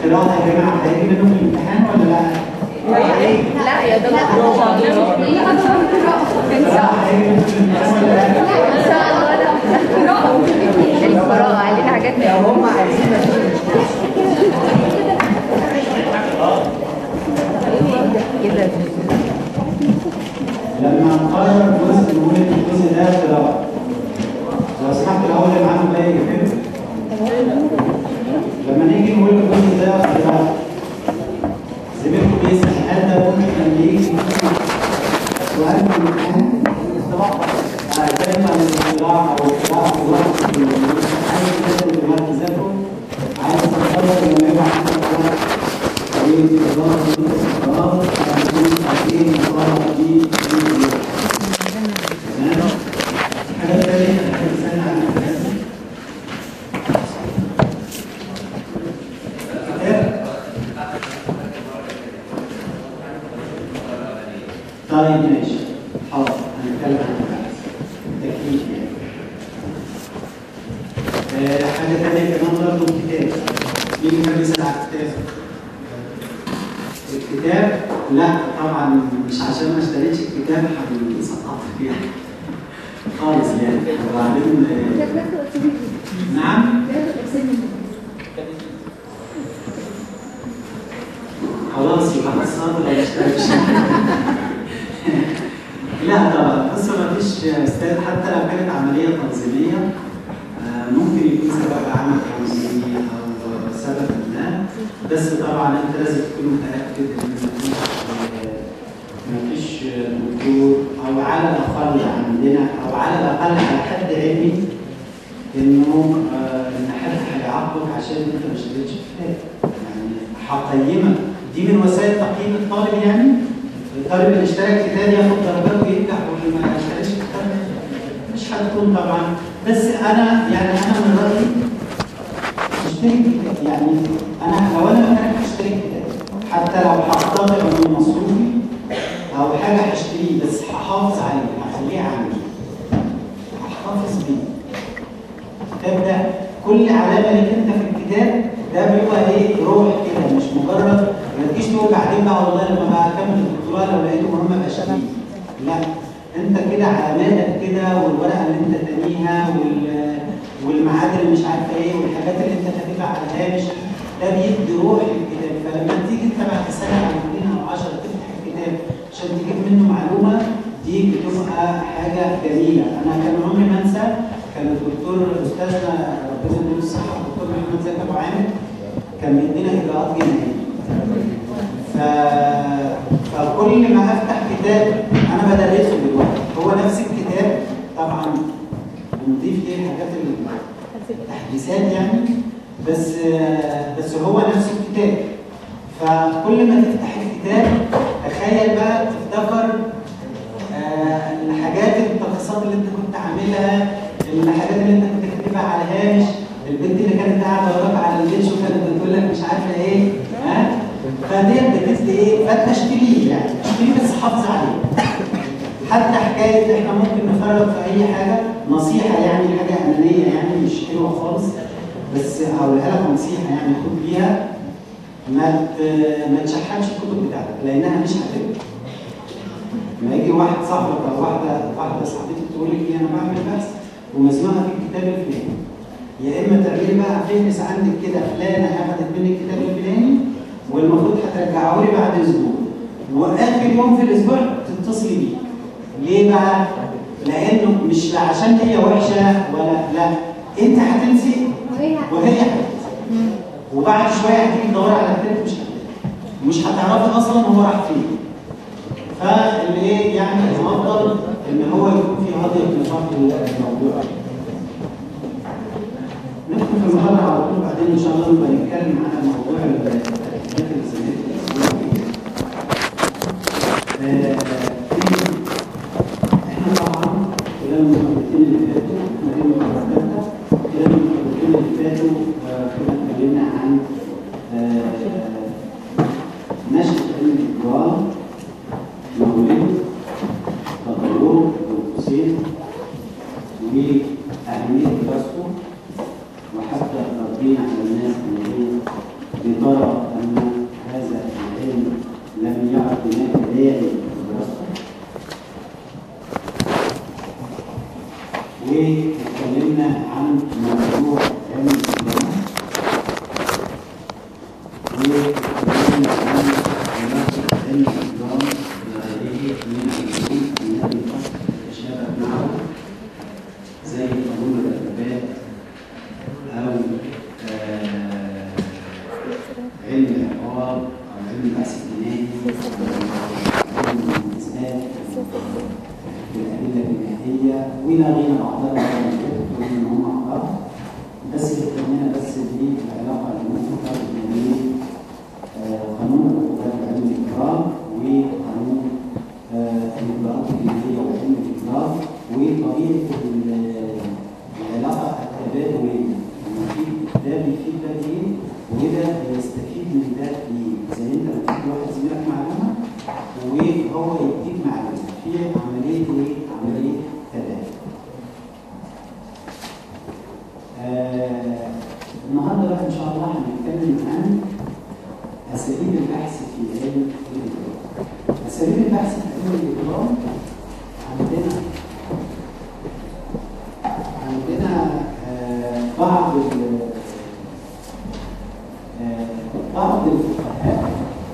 الاختراع يا جماعه هيجي منه في الامتحان ولا لا؟ لا يا دكتور الاختراع هيجي منه في الامتحان ولا لا؟ ان شاء الله لا القراءة علينا حاجات هم عايزين كده. لما نقرر جزء نقول ان الجزء ده قراءه. لو سمحت الاول اللي معانا بقى يفهم. لما نيجي نقول الجزء ده قراءه زميلكم بيسال هل ده ممكن لما يجي سؤال في الامتحان كلمه عن الاختراع او القراءه في وقت الامتحان لازم الجماعه تذاكروا عايز تتخرج لما يبقى عندك وقت طويل في الاداره في الاستقرار هتكون عارفين القراءه دي حاجه ثانيه هنسال عنها طيب ماشي حاضر هنتكلم عن التكليف يعني. حاجه ثانيه كمان برضه الكتاب. مين اللي كان بيسال على الكتاب؟ الكتاب لا طبعا مش عشان ما اشتريتش الكتاب هنسقط فيه خالص يعني. وبعدين نعم خلاص يبقى هتصرف ولا اشتريتش. لا طبعا بص ما فيش استاذ حتى لو كانت عمليه تنظيميه ممكن يكون سبب عمل تنظيمي او سبب ما، بس طبعا انت لازم تكون متاكد ان مفيش دكتور او على الاقل عندنا او على الاقل على حد علمي انه ان حد هيعاقبك عشان انت ما اشتريتش كتاب. يعني هقيمك دي من وسائل تقييم الطالب يعني. الطالب اللي اشترى الكتاب ياخد درجات وينجح واللي ما اشتراش الكتاب مش هتكون طبعا. بس انا من رايي اشتري الكتاب. يعني لو انا مكانك هشتري الكتاب حتى لو هقتطع من مصروفي او حاجه هشتريه بس هحافظ عليه هخليه عندي هحتفظ بيه. الكتاب ده كل علامه ليك انت في الكتاب ده بيبقى ايه روح كده مش مجرد ما تجيش تقول بعدين بقى والله لما بقى اكمل الدكتوراه لو لقيته مهم ابقى اشتريه. لا انت كده علاماتك كده والورقه اللي انت تانيها والميعاد اللي مش عارفه ايه والحاجات اللي انت كاتبها على الهامش ده بيدي روح للكتاب. فلما تيجي انت بعد سنه او 2 او 10 تفتح الكتاب عشان تجيب منه معلومه دي بتبقى حاجه جميله. انا كان عمري ما انسى كان الدكتور استاذنا ربنا يديله الصحه الدكتور محمد زكي ابو عامر كان بيدينا اجراءات جنائيه. فكل ما افتح كتاب انا بدرسه دلوقتي هو نفس الكتاب طبعا بنضيف ليه حاجات التحديثات يعني بس هو نفس الكتاب. فكل ما تفتح الكتاب تخيل بقى تفتكر الحاجات التلخيصات اللي انت كنت عاملها الحاجات اللي انت كنت كاتبها على الهامش البنت اللي كانت قاعده وراك على البيتش وكانت بتقول لك مش عارفه ايه فديت بتدي ايه فانت اشتريه يعني اشتريه بس حافظ عليه. حتى حكايه احنا ممكن نفرط في اي حاجه نصيحه يعني حاجه انانيه يعني مش حلوه خالص بس هقولها لك نصيحه يعني خد بيها ما تشحنش الكتب بتاعتك لانها مش هتبقى. لما يجي واحد صاحبك او واحده صاحبتك تقول لك انا بعمل بحث ومزنوقه في الكتاب الفلاني يا اما تعملي بقى فهرس عندك كده فلانه اخذت مني الكتاب الفلاني والمفروض هترجعه لي بعد اسبوع واخر يوم في الاسبوع تتصلي بيه. ليه بقى؟ لانه مش عشان هي وحشه ولا لا انت هتنسي وهي هتنسي وبعد شويه هتيجي تدوري على الكتاب مش هتعرفي اصلا هو راح فين. فاللي ايه يعني الافضل ان هو يكون في هضم نشاط الموضوع. ندخل في المحاضره على طول بعدين ان شاء الله نبقى نتكلم عن موضوع التكليفات الزمالك. احنا طبعا خلال المحاضرتين اللي فاتوا كنا اتكلمنا عن نشأة علم القراءة مولده تطوره والقوسين وأهمية دراسته وحتى تربينا على الناس اللي هي بترى عن موضوع علم الإجرام واتكلمنا عن علاقة علم الإجرام بغيره من العلوم التي قد تتشابه معه زي قانون الأدبات أو علم العقاب أو علم البحث الجنائي أو علم الانتساب بالأدلة الجنائية ولغينا بعضها ان هم اخبار بس بتهمنا بس بالعلاقه المرتبطه بين قانون العقوبات وعلم الاجرام وقانون الاجراءات الجنائيه وعلم الاجرام وطبيعه العلاقه التبادليه ده بيفيد ده ايه وده بيستفيد من ده ايه زي انت بتدي واحد زميلك معلومه وهو يديك معلومه في عمليه ايه؟ عمليه تبادل. النهارده بقى ان شاء الله هنتكلم عن اساليب البحث في علم الاجرام. اساليب البحث في علم الاجرام عندنا بعض الفقهاء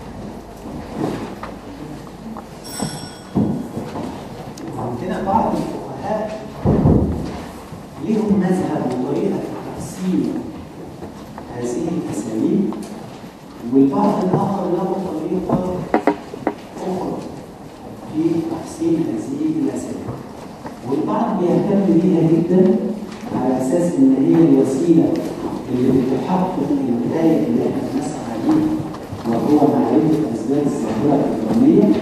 ليهم مذهب وطريقه تقسيم هذه الاساليب والبعض الاخر له طريقه اخرى في تقسيم هذه الاساليب والبعض بيهتم بيها جدا على اساس ان هي الوسيله اللي بتحقق النتائج اللي احنا بنسعى عليها وهو معرفه اسباب الظاهره الاجراميه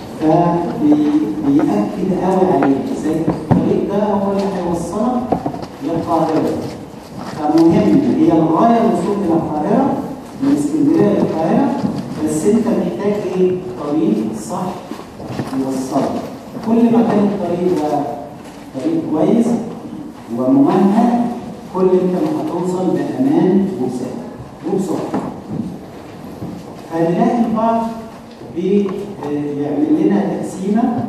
فبيأكد قوي عليها زي الطريق ده هو اللي هيوصلك للقاهره فمهم هي الغايه الوصول الى القاهره من اسكندريه للقاهره بس انت محتاج ايه؟ طريق صح يوصلك كل ما كان الطريق ده طريق كويس وممهد كل انت ما هتوصل بامان وبسرعه فنلاقي البعض بيعمل لنا تقسيمه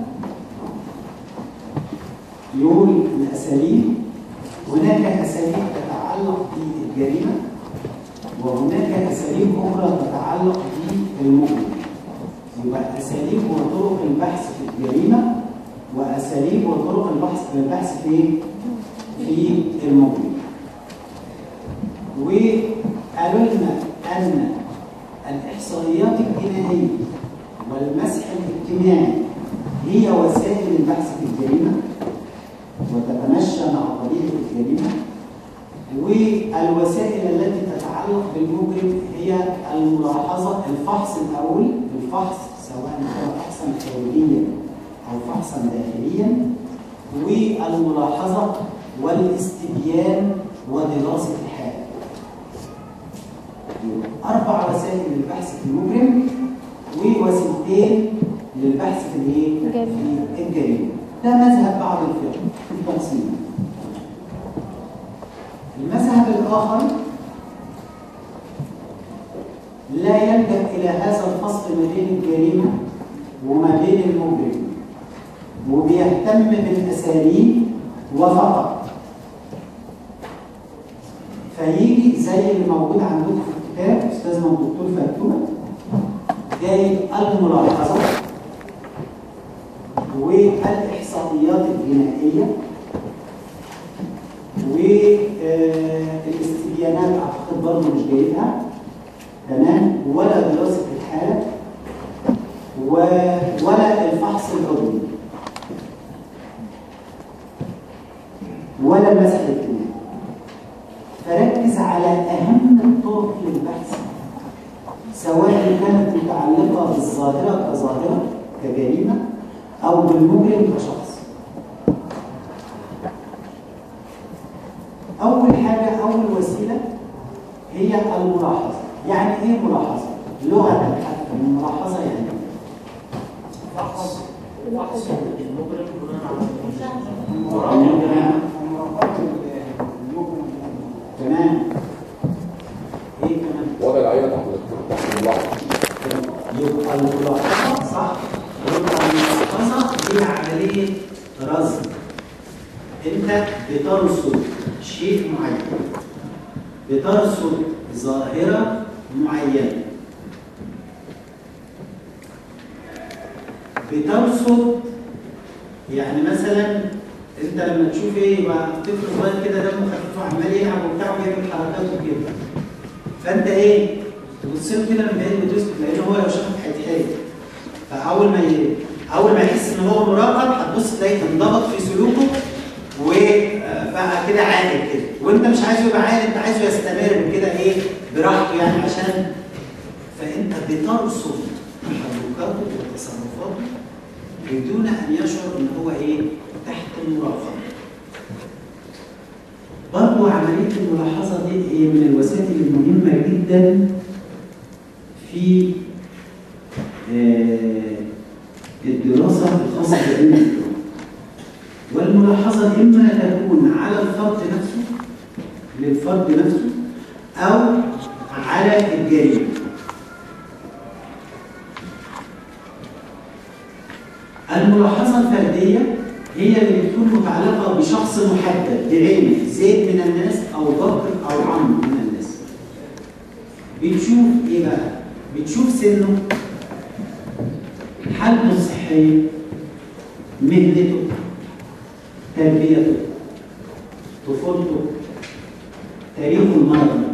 يقول الاساليب هناك اساليب تتعلق بالجريمه وهناك اساليب اخرى تتعلق بالمجرم يبقى اساليب وطرق البحث في الجريمه واساليب وطرق البحث في المجرم وقالوا لنا ان الاحصائيات الجنائيه والمسح الاجتماعي هي وسائل البحث في الجريمه وتتمشى مع طبيعه الجريمه والوسائل التي تتعلق بالمجرم هي الملاحظه الفحص الاول الفحص سواء كان فحصا خارجيا او فحصا داخليا والملاحظه والاستبيان ودراسه الحاله 4 وسائل للبحث في المجرم ووسيلتين للبحث في الجريمه ده مذهب بعض الفقه في التقسيم المذهب الآخر لا يلجأ إلى هذا الفصل ما بين الجريمة وما بين المجرم وبيهتم بالأساليب وفقط فيجي زي اللي موجود عندكم في الكتاب أستاذنا الدكتور فتوح جاي الملاحظة والإحصائيات الجنائية والاستبيانات اعتقد برضه مش جايبها تمام ولا دراسه الحاله ولا الفحص العضوي ولا المسح الاجتماعي فركز على اهم الطرق للبحث سواء كانت متعلقه بالظاهره كظاهره كجريمه او بالمجرم كشخص. أول حاجة أول وسيلة هي الملاحظة. يعني إيه ملاحظة؟ لغة حتى الملاحظة يعني فحص المجرم تمام. إيه كمان؟ وضع العينة تحت الملاحظة. يبقى الملاحظة صح؟ يبقى الملاحظة هي عملية رصد. أنت بترصد شيء معين، بترصد ظاهرة معينة، بترصد يعني مثلا انت لما تشوف ايه يبقى طفل صغير كده دمه خفيف وعمال يلعب وبتاع ويعمل حركات وكده، فانت ايه تبص له كده من بعيد وتسكت، لان هو لو شافك هيتحرق. فاول ما يحس ان هو مراقب هتبص تلاقيه انضبط في سلوكه وبقى كده عاقل كده، وانت مش عايزه يبقى عاقل، انت عايزه يستمر كده ايه براحته يعني، عشان فانت بترصد تحركاته وتصرفاته بدون ان يشعر ان هو ايه تحت المراقبه. برضه عمليه الملاحظه دي هي من الوسائل المهمه جدا في الدراسه الخاصه بعلم الفنون. والملاحظه اما تكون على الفرد نفسه للفرد نفسه او على الجريمه. الملاحظه الفرديه هي اللي بتكون متعلقه بشخص محدد بعينه، زيد من الناس او بكر او عمرو من الناس. بتشوف ايه بقى؟ بتشوف سنه، حالته الصحيه، مهنته، تربيته، طفولته، تاريخه المرضي،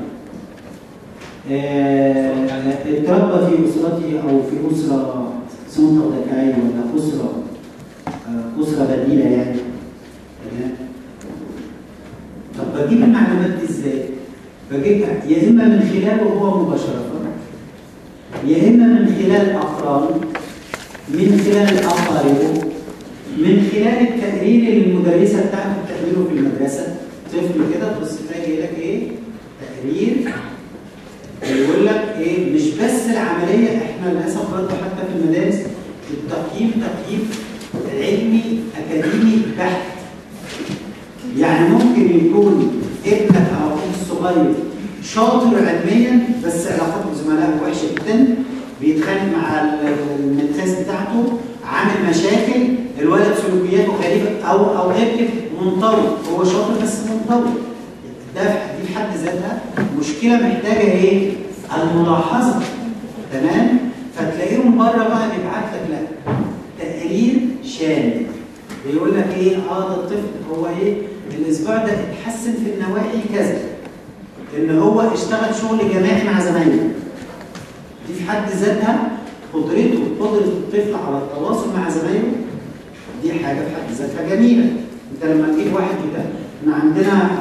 اتربى في اسرته او في اسره سلطه ذكائيه ولا اسره بديله يعني. تمام؟ طب بجيب المعلومات دي ازاي؟ بجيبها يا اما من خلاله هو مباشره، يا اما من خلال اقرانه، من خلال اقاربه، من خلال التقرير اللي المدرسه بتاعته بتعمله في المدرسه. طفل كده تبص تلاقي جاي لك ايه؟ تقرير يقول لك ايه؟ مش بس العمليه، احنا للاسف برضه حتى في المدارس التقييم تقييم علمي اكاديمي بحت. يعني ممكن يكون ابنك او اخوك الصغير شاطر علميا بس علاقته بزملائه وحشه جدا، بيتخانق مع المدرسه بتاعته، عامل مشاكل، الولد سلوكياته غريبه، او ابن منطوي، هو شاطر بس منطوي. دي في حد ذاتها مشكله محتاجه ايه؟ الملاحظه. تمام؟ فتلاقيهم بره بقى بيبعت لك لا تقرير شامل بيقول لك ايه؟ ده الطفل هو ايه؟ الاسبوع ده اتحسن في النواحي كذا، ان هو اشتغل شغل جماعي مع زمايله. دي في حد ذاتها قدرة الطفل على التواصل مع زمايله، دي حاجه في حد ذاتها جميله. انت لما تجيب واحد بتاع، احنا عندنا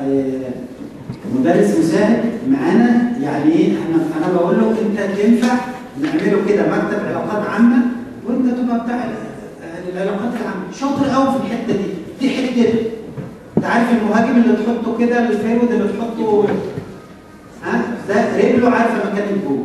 مدرس مساعد معانا، يعني ايه؟ انا بقول له انت تنفع نعمله كده مكتب علاقات عامه، وانت تبقى بتاع العلاقات العامه، شاطر قوي في الحته دي حتته. انت عارف المهاجم اللي تحطه كده، الفيرود اللي تحطه ده رجله عارفه مكان الجول،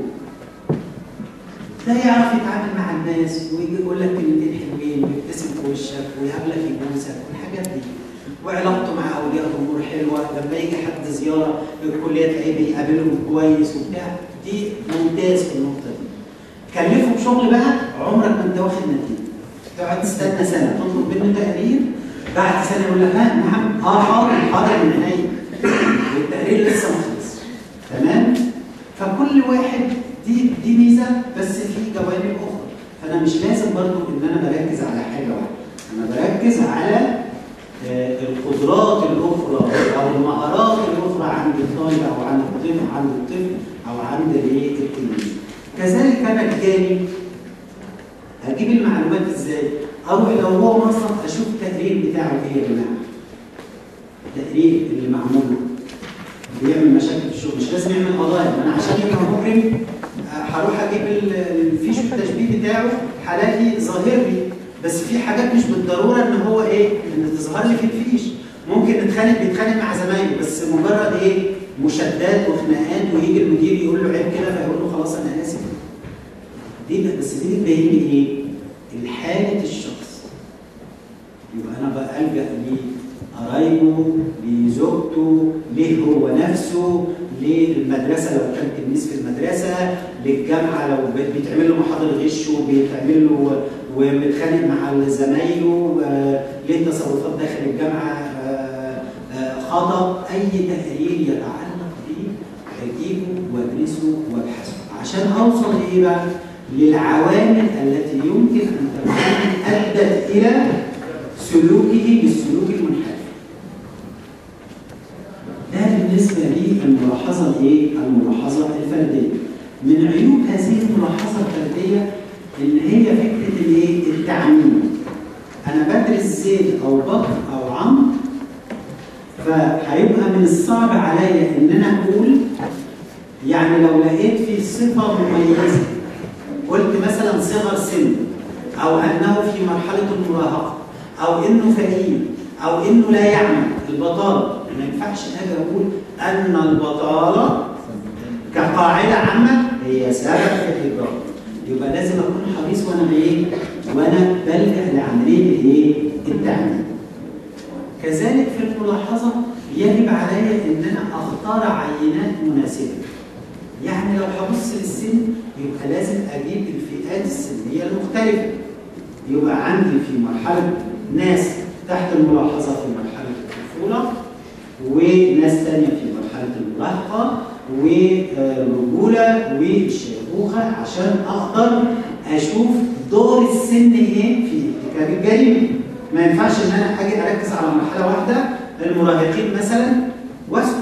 ده يعرف يتعامل مع الناس ويجي يقول لك كلمتين حلوين ويبتسم في وشك ويقابلك يبوسك والحاجات دي، وعلاقته مع اولياء الامور حلوه، لما يجي حد زياره الكليه تلاقيه بيقابلهم كويس وبتاع، دي ممتاز في النقطه دي. كلفه بشغل بقى عمرك ما انت واخد نتيجه، تقعد تستنى سنه تطلب منه تقرير، بعد سنه يقول لك نعم حاضر من عينيا، والتقرير لسه ما خلصش. تمام؟ فكل واحد دي ميزه، بس في جوانب اخرى. فانا مش لازم برضو ان انا بركز على حاجه واحده، انا بركز على القدرات الاخرى او المهارات الاخرى عند الطالب او عند الطفل او عند التلميذ. كذلك انا الجاني هجيب المعلومات ازاي؟ اروح لو هو مصنف اشوف التقرير بتاعه ايه يا جماعه. التقرير اللي معمول بيعمل مشاكل في الشغل، مش لازم يعمل قضايا، انا عشان يبقى مجرم هروح اجيب الفيش التشبيه بتاعه حالاتي ظاهر لي، بس في حاجات مش بالضروره ان هو ايه؟ ان تظهر لي في الفيش. ممكن بيتخانق مع زمايله، بس مجرد ايه؟ مشادات وخناقات، ويجي المدير يقول له عيب كده فيقول له خلاص انا اسف. دي بس دي بتبين لي ايه؟ الحاله الشخص. يبقى انا بقى الجا لقرايبه، لزوجته، ليه هو نفسه، للمدرسه لو كان تلميذ في المدرسه، للجامعه لو بيتعمل له محاضر غش وبيتعمل له ومتخانق مع زمايله، ليه تصرفات داخل الجامعه خطأ أي تقرير يتعلق به أجيبه وأدرسه وأبحثه عشان أوصل لإيه بقى؟ للعوامل التي يمكن أن تكون أدت إلى سلوكه بالسلوك المنحرف. ده بالنسبة للملاحظة الإيه؟ الملاحظة الفردية. من عيوب هذه الملاحظة الفردية إن هي فكرة الإيه؟ التعميم. أنا بدرس زيد أو بكر أو عمرو، فهيبقى من الصعب عليا إن أنا أقول يعني لو لقيت في صفة مميزة قلت مثلا صغر سن أو أنه في مرحلة المراهقة أو إنه فقير أو إنه لا يعمل البطالة، ما ينفعش أجي أقول أن البطالة كقاعدة عامة هي سبب في الإجرام. يبقى لازم أكون حريص وأنا بلجأ لعملية الإيه؟ التعميم. كذلك في الملاحظة يجب علي إن أنا أختار عينات مناسبة. يعني لو هبص للسن يبقى لازم أجيب الفئات السنية المختلفة. يبقى عندي في مرحلة ناس تحت الملاحظة في مرحلة الطفولة، وناس ثانية في مرحلة المراهقة، والرجولة والشيخوخة، عشان أقدر أشوف دور السن إيه في ارتكاب الجريمة. ما ينفعش إن أنا أجي أركز على مرحلة واحدة المراهقين مثلا وأسكت.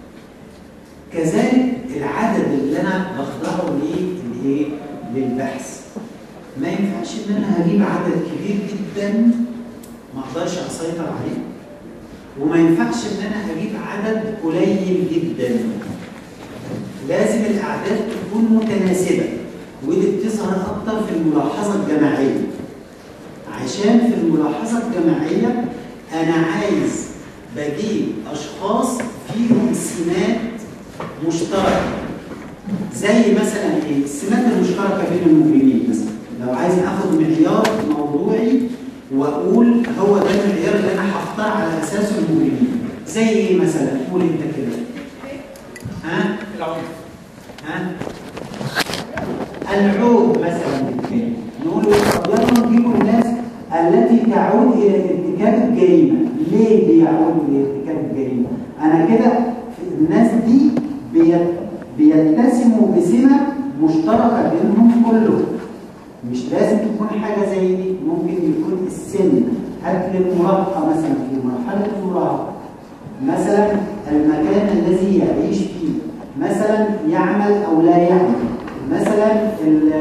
كذلك العدد اللي أنا بخضعه للبحث. ما ينفعش إن أنا هجيب عدد كبير جدا ما أقدرش أسيطر عليه، وما ينفعش إن أنا هجيب عدد قليل جدا. لازم الأعداد تكون متناسبة، ودي بتظهر أكتر في الملاحظة الجماعية. عشان في الملاحظة الجماعية أنا عايز بجيب أشخاص فيهم سمات مشتركة، زي مثلا إيه؟ السمات المشتركة بين المجرمين مثلا. لو عايز آخد معيار موضوعي وأقول هو ده المعيار اللي أنا هختار على أساسه المجرمين، زي إيه مثلا؟ قول أنت كده. ها؟ العود مثلا بالكلمة. نقول طب يلا نجيبوا الناس التي تعود إلى ارتكاب الجريمة. ليه بيعودوا إلى ارتكاب الجريمة؟ أنا كده الناس دي بيتسموا بسمة مشتركة بينهم كلهم. مش لازم تكون حاجة زي دي، ممكن يكون السن. هات المراهقة مثلا في مرحلة المراهقة، مثلا المكان الذي يعيش فيه، مثلا يعمل أو لا يعمل، مثلا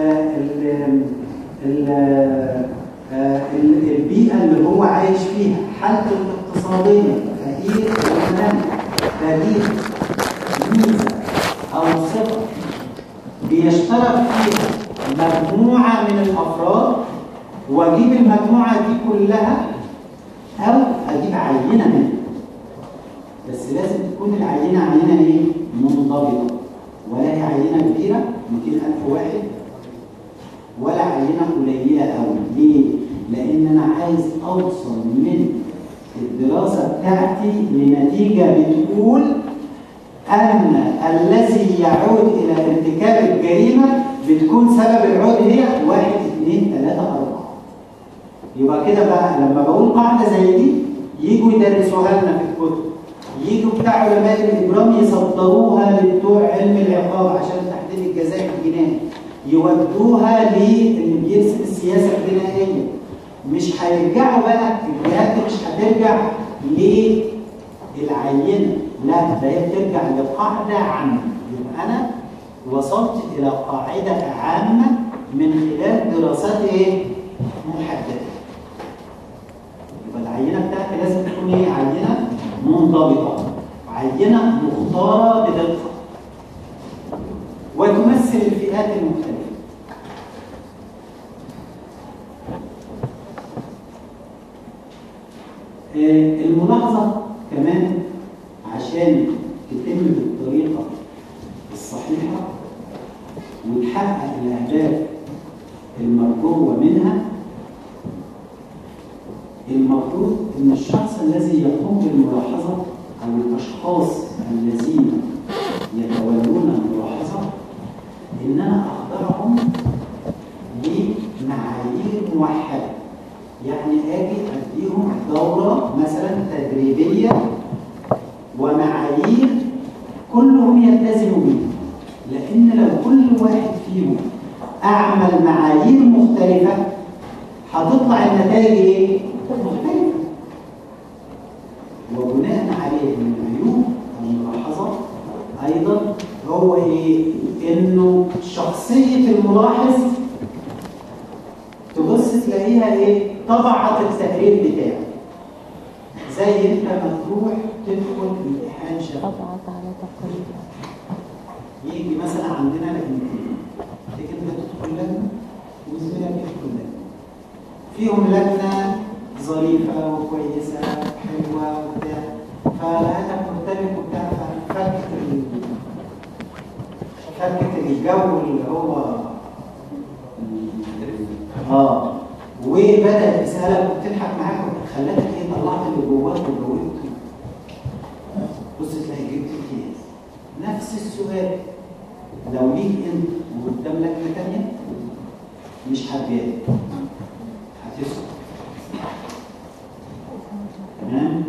البيئة اللي هو عايش فيها، حالته الاقتصادية، فقير أو غني، بديل، ميزة أو صفة بيشترك فيها مجموعة من الأفراد، وأجيب المجموعة دي كلها أو أجيب عينة منها. بس لازم تكون العينة إيه؟ منضبطة، ولا هي عينة كبيرة 200,000 واحد ولا عينة قليلة أوي. ليه؟ لأن أنا عايز أوصل من الدراسة بتاعتي لنتيجة بتقول أن الذي يعود إلى ارتكاب الجريمة بتكون سبب العود هي 1 2 3 4. يبقى كده بقى لما بقول قاعدة زي دي يجوا يدرسوها لنا في الكتب، يجوا بتاع علماء الإجرام يصدروها لبتوع علم العقاب عشان تحديد الجزاء الجنائي، يودوها للي بيرسم السياسة الجنائية. مش هيرجعوا بقى الجهات، مش هترجع للعينة، لا ده هي بترجع لقاعدة عامة. يبقى أنا وصلت إلى قاعدة عامة من خلال دراسات إيه؟ محددة. يبقى العينة بتاعتي لازم تكون إيه؟ عينة منضبطة، عينة مختارة بدقة، وتمثل الفئات المختلفة. الملاحظة كمان عشان تتم بالطريقة الصحيحة وتحقق الأهداف المرجوة منها، المفروض إن الشخص الذي يقوم بالملاحظة أو الأشخاص الذين يتولون الملاحظة إن أنا أخضعهم لمعايير موحدة. يعني أجي أديهم دورة مثلا تدريبية كلهم يلتزموا بيه، لأن لو كل واحد فيهم أعمل معايير مختلفة هتطلع النتائج إيه؟ مختلفة. وبناء عليه من العيوب الملاحظة أيضا هو إيه؟ إنه شخصية الملاحظ تبص تلاقيها إيه؟ طبعت التقرير بتاعه. زي أنت ما تروح تدخل امتحان شفوي. طبعت على تقرير. يجي مثلا عندنا لجنتين، تيجي أنت تدخل لجنة وزميلك يدخل لجنة. فيهم لجنة ظريفة وكويسة حلوة وبتاع، فلقيتك مرتبك وبتاع، فكت الجو اللي هو وبدأت تسألك وبتضحك معاك وخلتك ايه طلعت اللي جواك وجاوبته. بص تلاقي جبت امتياز. نفس السؤال لو ليك انت وقدام لجنة تانية مش هتجاوب، هتسكت. تمام؟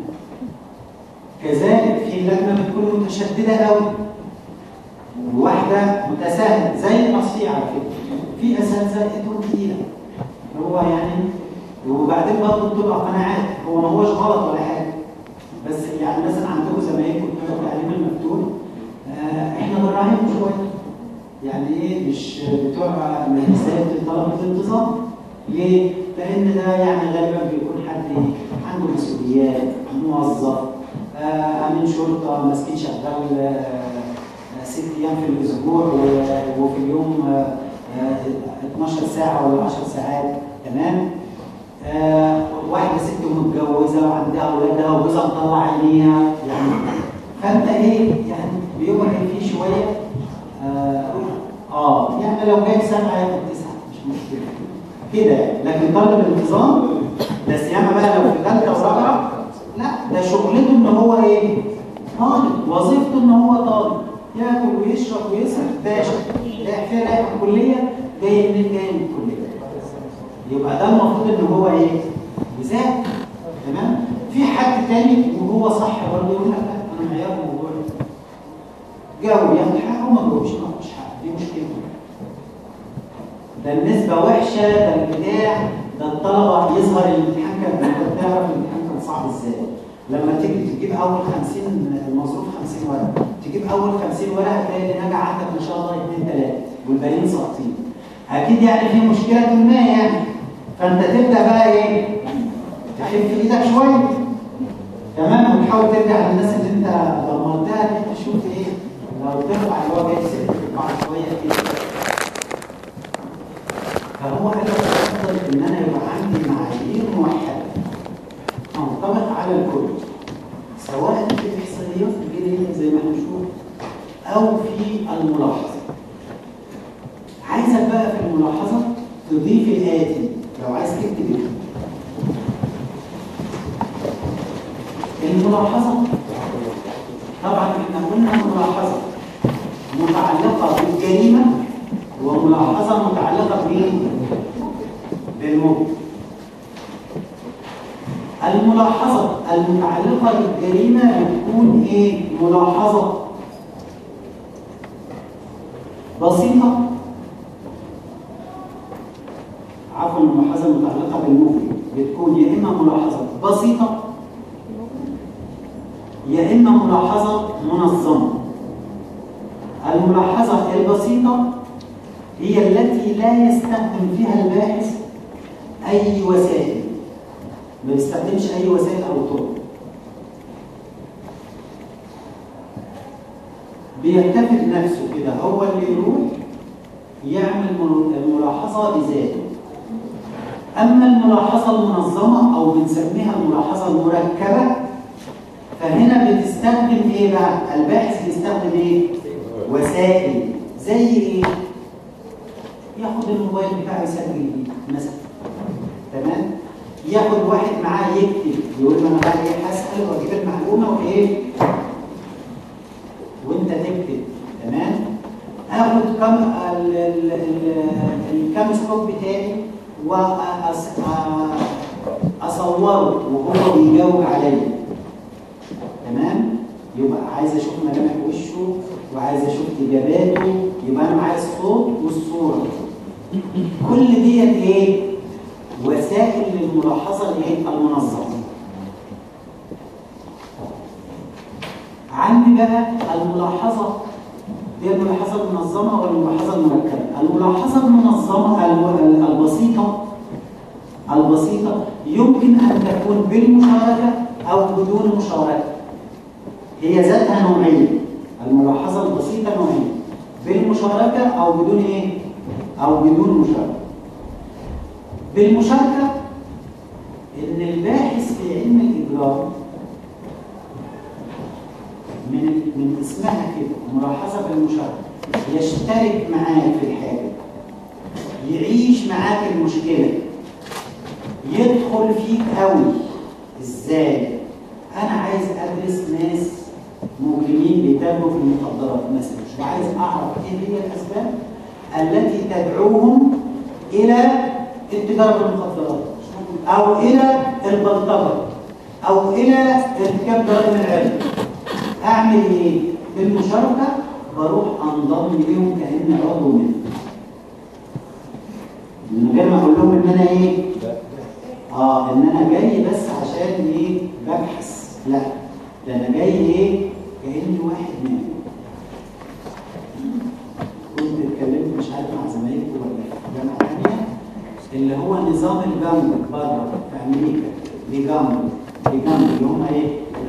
كذلك في لجنة بتكون متشددة قوي وواحدة متساهلة زي النصيحة على فكرة. في أساتذة إيدهم تقيلة هو يعني، وبعدين برضه بتبقى قناعات، هو ما هوش غلط ولا حاجة، بس يعني مثلا عندكم زمايلكم بتوع التعليم المفتوح احنا بنراعيهم شوية، يعني ايه مش بتوع مدرسات طلبة الانتظام. ليه؟ لأن ده يعني غالبا بيكون حد عنده مسؤوليات، موظف، أمين شرطة ماسكين شغال 6 أيام في الأسبوع وفي اليوم 12 ساعة ولا 10 ساعات. تمام؟ واحدة ست متجوزة وعندها أولادها وجوزها مطلع عينيها، يعني فأنت إيه؟ يعني بيبقى فيه شوية يعني لو جايب 7 ياخد 9 مش مشكلة كده. لكن طالب الانتظام ده سيما بقى لو في ثالثة ورابعة، لا ده شغلته إن هو إيه؟ طالب، وظيفته إن هو طالب ياكل ويشرب ويسهر. ده فيها رايح الكلية جاي منين؟ جاي من الكلية. يبقى ده المفروض إن هو إيه؟ يذاكر. تمام؟ في حد تاني وهو صح برضه يقول لك لا أنا معيار الموضوع جاوب ياخد حقه وما جاوبش ما ياخدش حقه، دي مشكلته. ده النسبة وحشة، ده البتاع، ده الطلبة يظهر الامتحان كان انت بتعرف الامتحان كان صعب ازاي. لما تيجي تجيب أول 50 المصروف 50 ورقة، تجيب أول 50 ورقة هتلاقي اللي نجح عندك إن شاء الله 2 3 والباقيين ساقطين. أكيد يعني في مشكلة ما يعني. فأنت تبدأ بقى إيه؟ تخف إيدك شوية. تمام؟ وتحاول ترجع للناس اللي أنت ضمنتها إن أنت تشوف إيه؟ لو ترفع اللي هو جاي سنة بعد شوية كده. فهو قال لك الأفضل إن أنا يبقى عندي معايير موحدة تنطبق على الكل، سواء في الإحصائيات الجديدة زي ما هنشوف أو في الملاحظة. عايزك بقى في الملاحظة تضيف الآتي لو عايز تكتب الملاحظة. طبعا احنا قلنا ملاحظة متعلقة بالجريمة وملاحظة متعلقة بالموت. الملاحظة المتعلقة بالجريمة بتكون ايه؟ ملاحظة بسيطة، عفوا الملاحظة المتعلقة بالموت بتكون يا إما ملاحظة بسيطة يا إما ملاحظة منظمة. الملاحظة البسيطة هي التي لا يستخدم فيها الباحث أي وسائل، ما بيستخدمش أي وسائل أو طرق، بيكتفي بنفسه كده، هو اللي يروح يعمل الملاحظة بذاته. أما الملاحظة المنظمة أو بنسميها الملاحظة المركبة فهنا بتستخدم إيه بقى؟ الباحث بيستخدم إيه؟ وسائل زي إيه؟ ياخد الموبايل بتاعه يسجل بيه مثلا. تمام؟ ياخد واحد معاه يكتب، يقول له أنا بقى إيه هسأل وأجيب المعلومة وإيه؟ وأنت تكتب. تمام؟ آخد الكام سكوب بتاعي وأصوره وهو بيجاوب عليا. تمام؟ يبقى عايز اشوف ملامح وشه وعايز اشوف اجاباته، يبقى انا معايا الصوت والصوره. كل ديت ايه؟ وسائل للملاحظه الايه؟ المنظمه. عندي بقى الملاحظه، هي الملاحظه المنظمه ولا الملاحظه المركبه؟ الملاحظه المنظمه البسيطه يمكن ان تكون بالمشاركه او بدون مشاركه. هي ذاتها نوعين، الملاحظه البسيطه نوعين، بالمشاركه او بدون ايه؟ او بدون مشاركه. بالمشاركه ان الباحث في علم الاجرام من اسمها كده ملاحظه بالمشاركه، يشترك معاك في الحاجه، يعيش معاك المشكله، يدخل فيك قوي. ازاي؟ انا عايز ادرس ناس مجرمين بيتاجروا في المخدرات مثلا، وعايز اعرف ايه هي الاسباب التي تدعوهم الى التجاره بالمخدرات او الى البلطجه او الى ارتكاب جرائم العرض. اعمل ايه؟ بالمشاركه بروح انضم ليهم كاني عضو منهم من غير ما اقول لهم ان انا ايه؟ ان انا جاي بس عشان ايه؟ ببحث. لا، ده انا جاي ايه؟ كاني واحد منهم. كنت اتكلمت مش عارف مع زمايلكم ولا في جامعه ثانيه، اللي هو نظام الجنب بره في امريكا، لجنب اللي هم ايه؟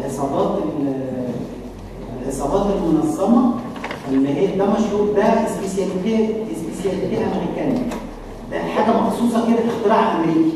العصابات المنظمه، اللي هي ده مشروع، ده سبيسياليتي امريكاني، ده حاجه مخصوصه كده، اختراع امريكي.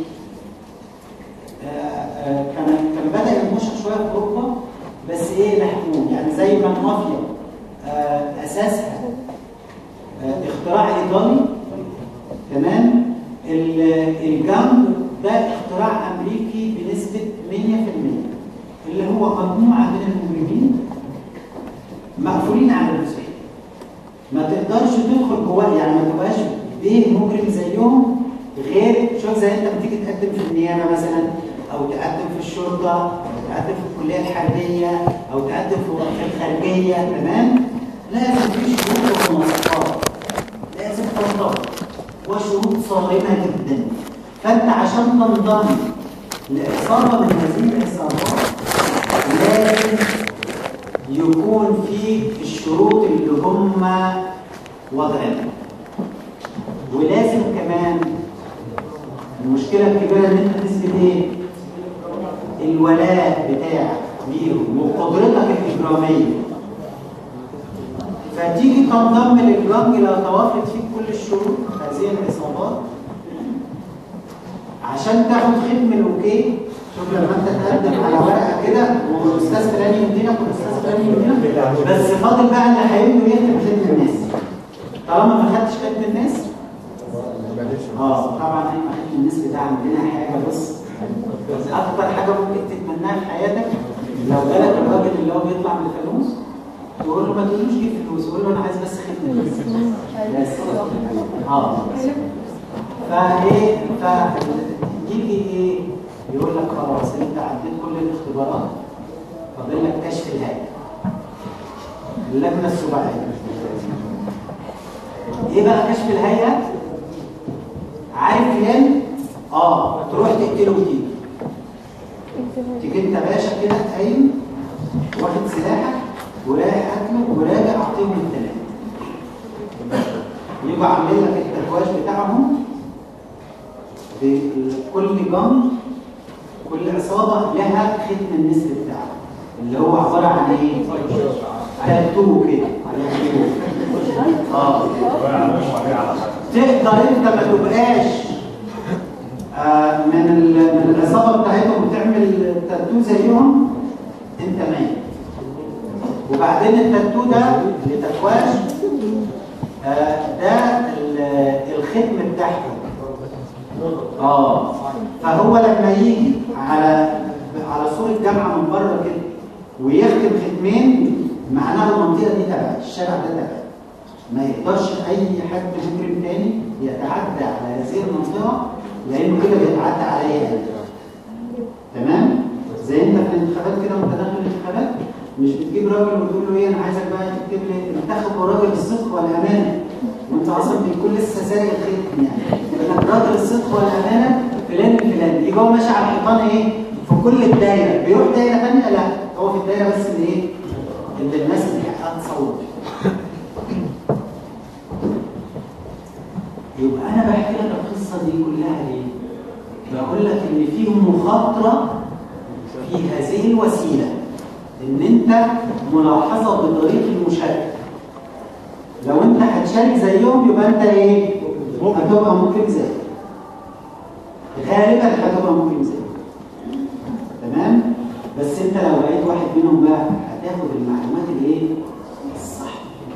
كان بدا ينتشر شويه في اوروبا، بس ايه؟ محكوم، يعني زي ما المافيا اساسها اختراع ايطالي، تمام؟ الجنب ده اختراع امريكي بنسبه 100%، اللي هو مجموعه من المجرمين مقفولين على نفسهم، ما تقدرش تدخل جواه، يعني ما تبقاش بيه مجرم زيهم، غير شوف زي انت بتيجي تقدم في النيابه مثلا، او تقدم في الشرطه، او تقدم في الكليه الحربيه، او تقدم في الخارجيه، تمام؟ لازم في شروط ومواصفات لازم تنضبط، وشروط صارمه جدا. فانت عشان تنضم لعصابه من هذه العصابات لازم يكون في الشروط اللي هم وضعها، ولازم كمان المشكله الكبيره ان انت تثبت ايه؟ الولاء بتاعك ليهم وقدرتك الاجراميه. فتيجي تنضم للجنج لو توافرت فيك كل الشروط هذه العصابات عشان تاخد ختم الاوكي. شوف لما انت تقدم على ورقه كده والاستاذ فلان يمدينك والاستاذ فلان يمدينك، بس فاضل بقى اللي هيمدوا يختم ختم الناس. طالما ما خدتش ختم الناس طبعا احنا ختم الناس بتاع عندنا حاجه، بص اكتر حاجه ممكن تتمناها في حياتك لو جالك الراجل اللي هو بيطلع من الفانوس تقول له ما تقولوش جيب فلوس، قول له انا عايز بس ختم الناس بس. فايه فيجي ايه؟ يقول لك خلاص انت عديت كل الاختبارات، فاضل لك كشف الهيئه، اللجنه السباعيه. ايه بقى كشف الهيئه؟ عارف فين؟ تروح تقتله وتيجي. تيجي انت باشا كده قايم واخد سلاحك ورايح قتله وراجع اعطيهم الثلاثه. يبقى عاملين لك التكواش بتاعهم كل جنب، كل عصابه لها ختم النسر بتاعها اللي هو عباره عن ايه؟ تاتو كده. تقدر انت ما تبقاش من العصابه بتاعتهم وتعمل تاتو زيهم، انت ميت. وبعدين التاتو ده التكواش ده الختم بتاعهم. فهو لما يجي على صورة جامعة من بره كده ويختم ختمين، معناها المنطقة دي تبع الشارع ده تبع، ما يقدرش اي حد مجرم تاني يتعدى على هذه المنطقة، لانه كده بيتعدى عليا. تمام؟ زي انت في الانتخابات كده وانت داخل الانتخابات مش بتجيب راجل وتقول له ايه انا عايزك بقى تكتب لي انتخب راجل الصدق والامانه، وانت اصلا بتكون لسه سارق الختم يعني. يقول لك راجل الصدق والامانه فلان الفلاني، يبقى هو ماشي على الحيطان ايه؟ في كل الدايره، بيروح دايره ثانيه لا، هو في الدايره بس اللي ايه؟ اللي الناس اللي حقها تصور. يبقى انا بحكي لك القصه دي كلها ليه؟ بقول لك ان في مخاطره في هذه الوسيله، ان انت ملاحظه بطريقه المشاركه. لو انت هتشارك زيهم يبقى انت ايه؟ هتبقى ممكن زي غالبا هتبقى ممكن زي تمام. بس انت لو لقيت واحد منهم بقى هتاخد المعلومات الايه؟ الصح.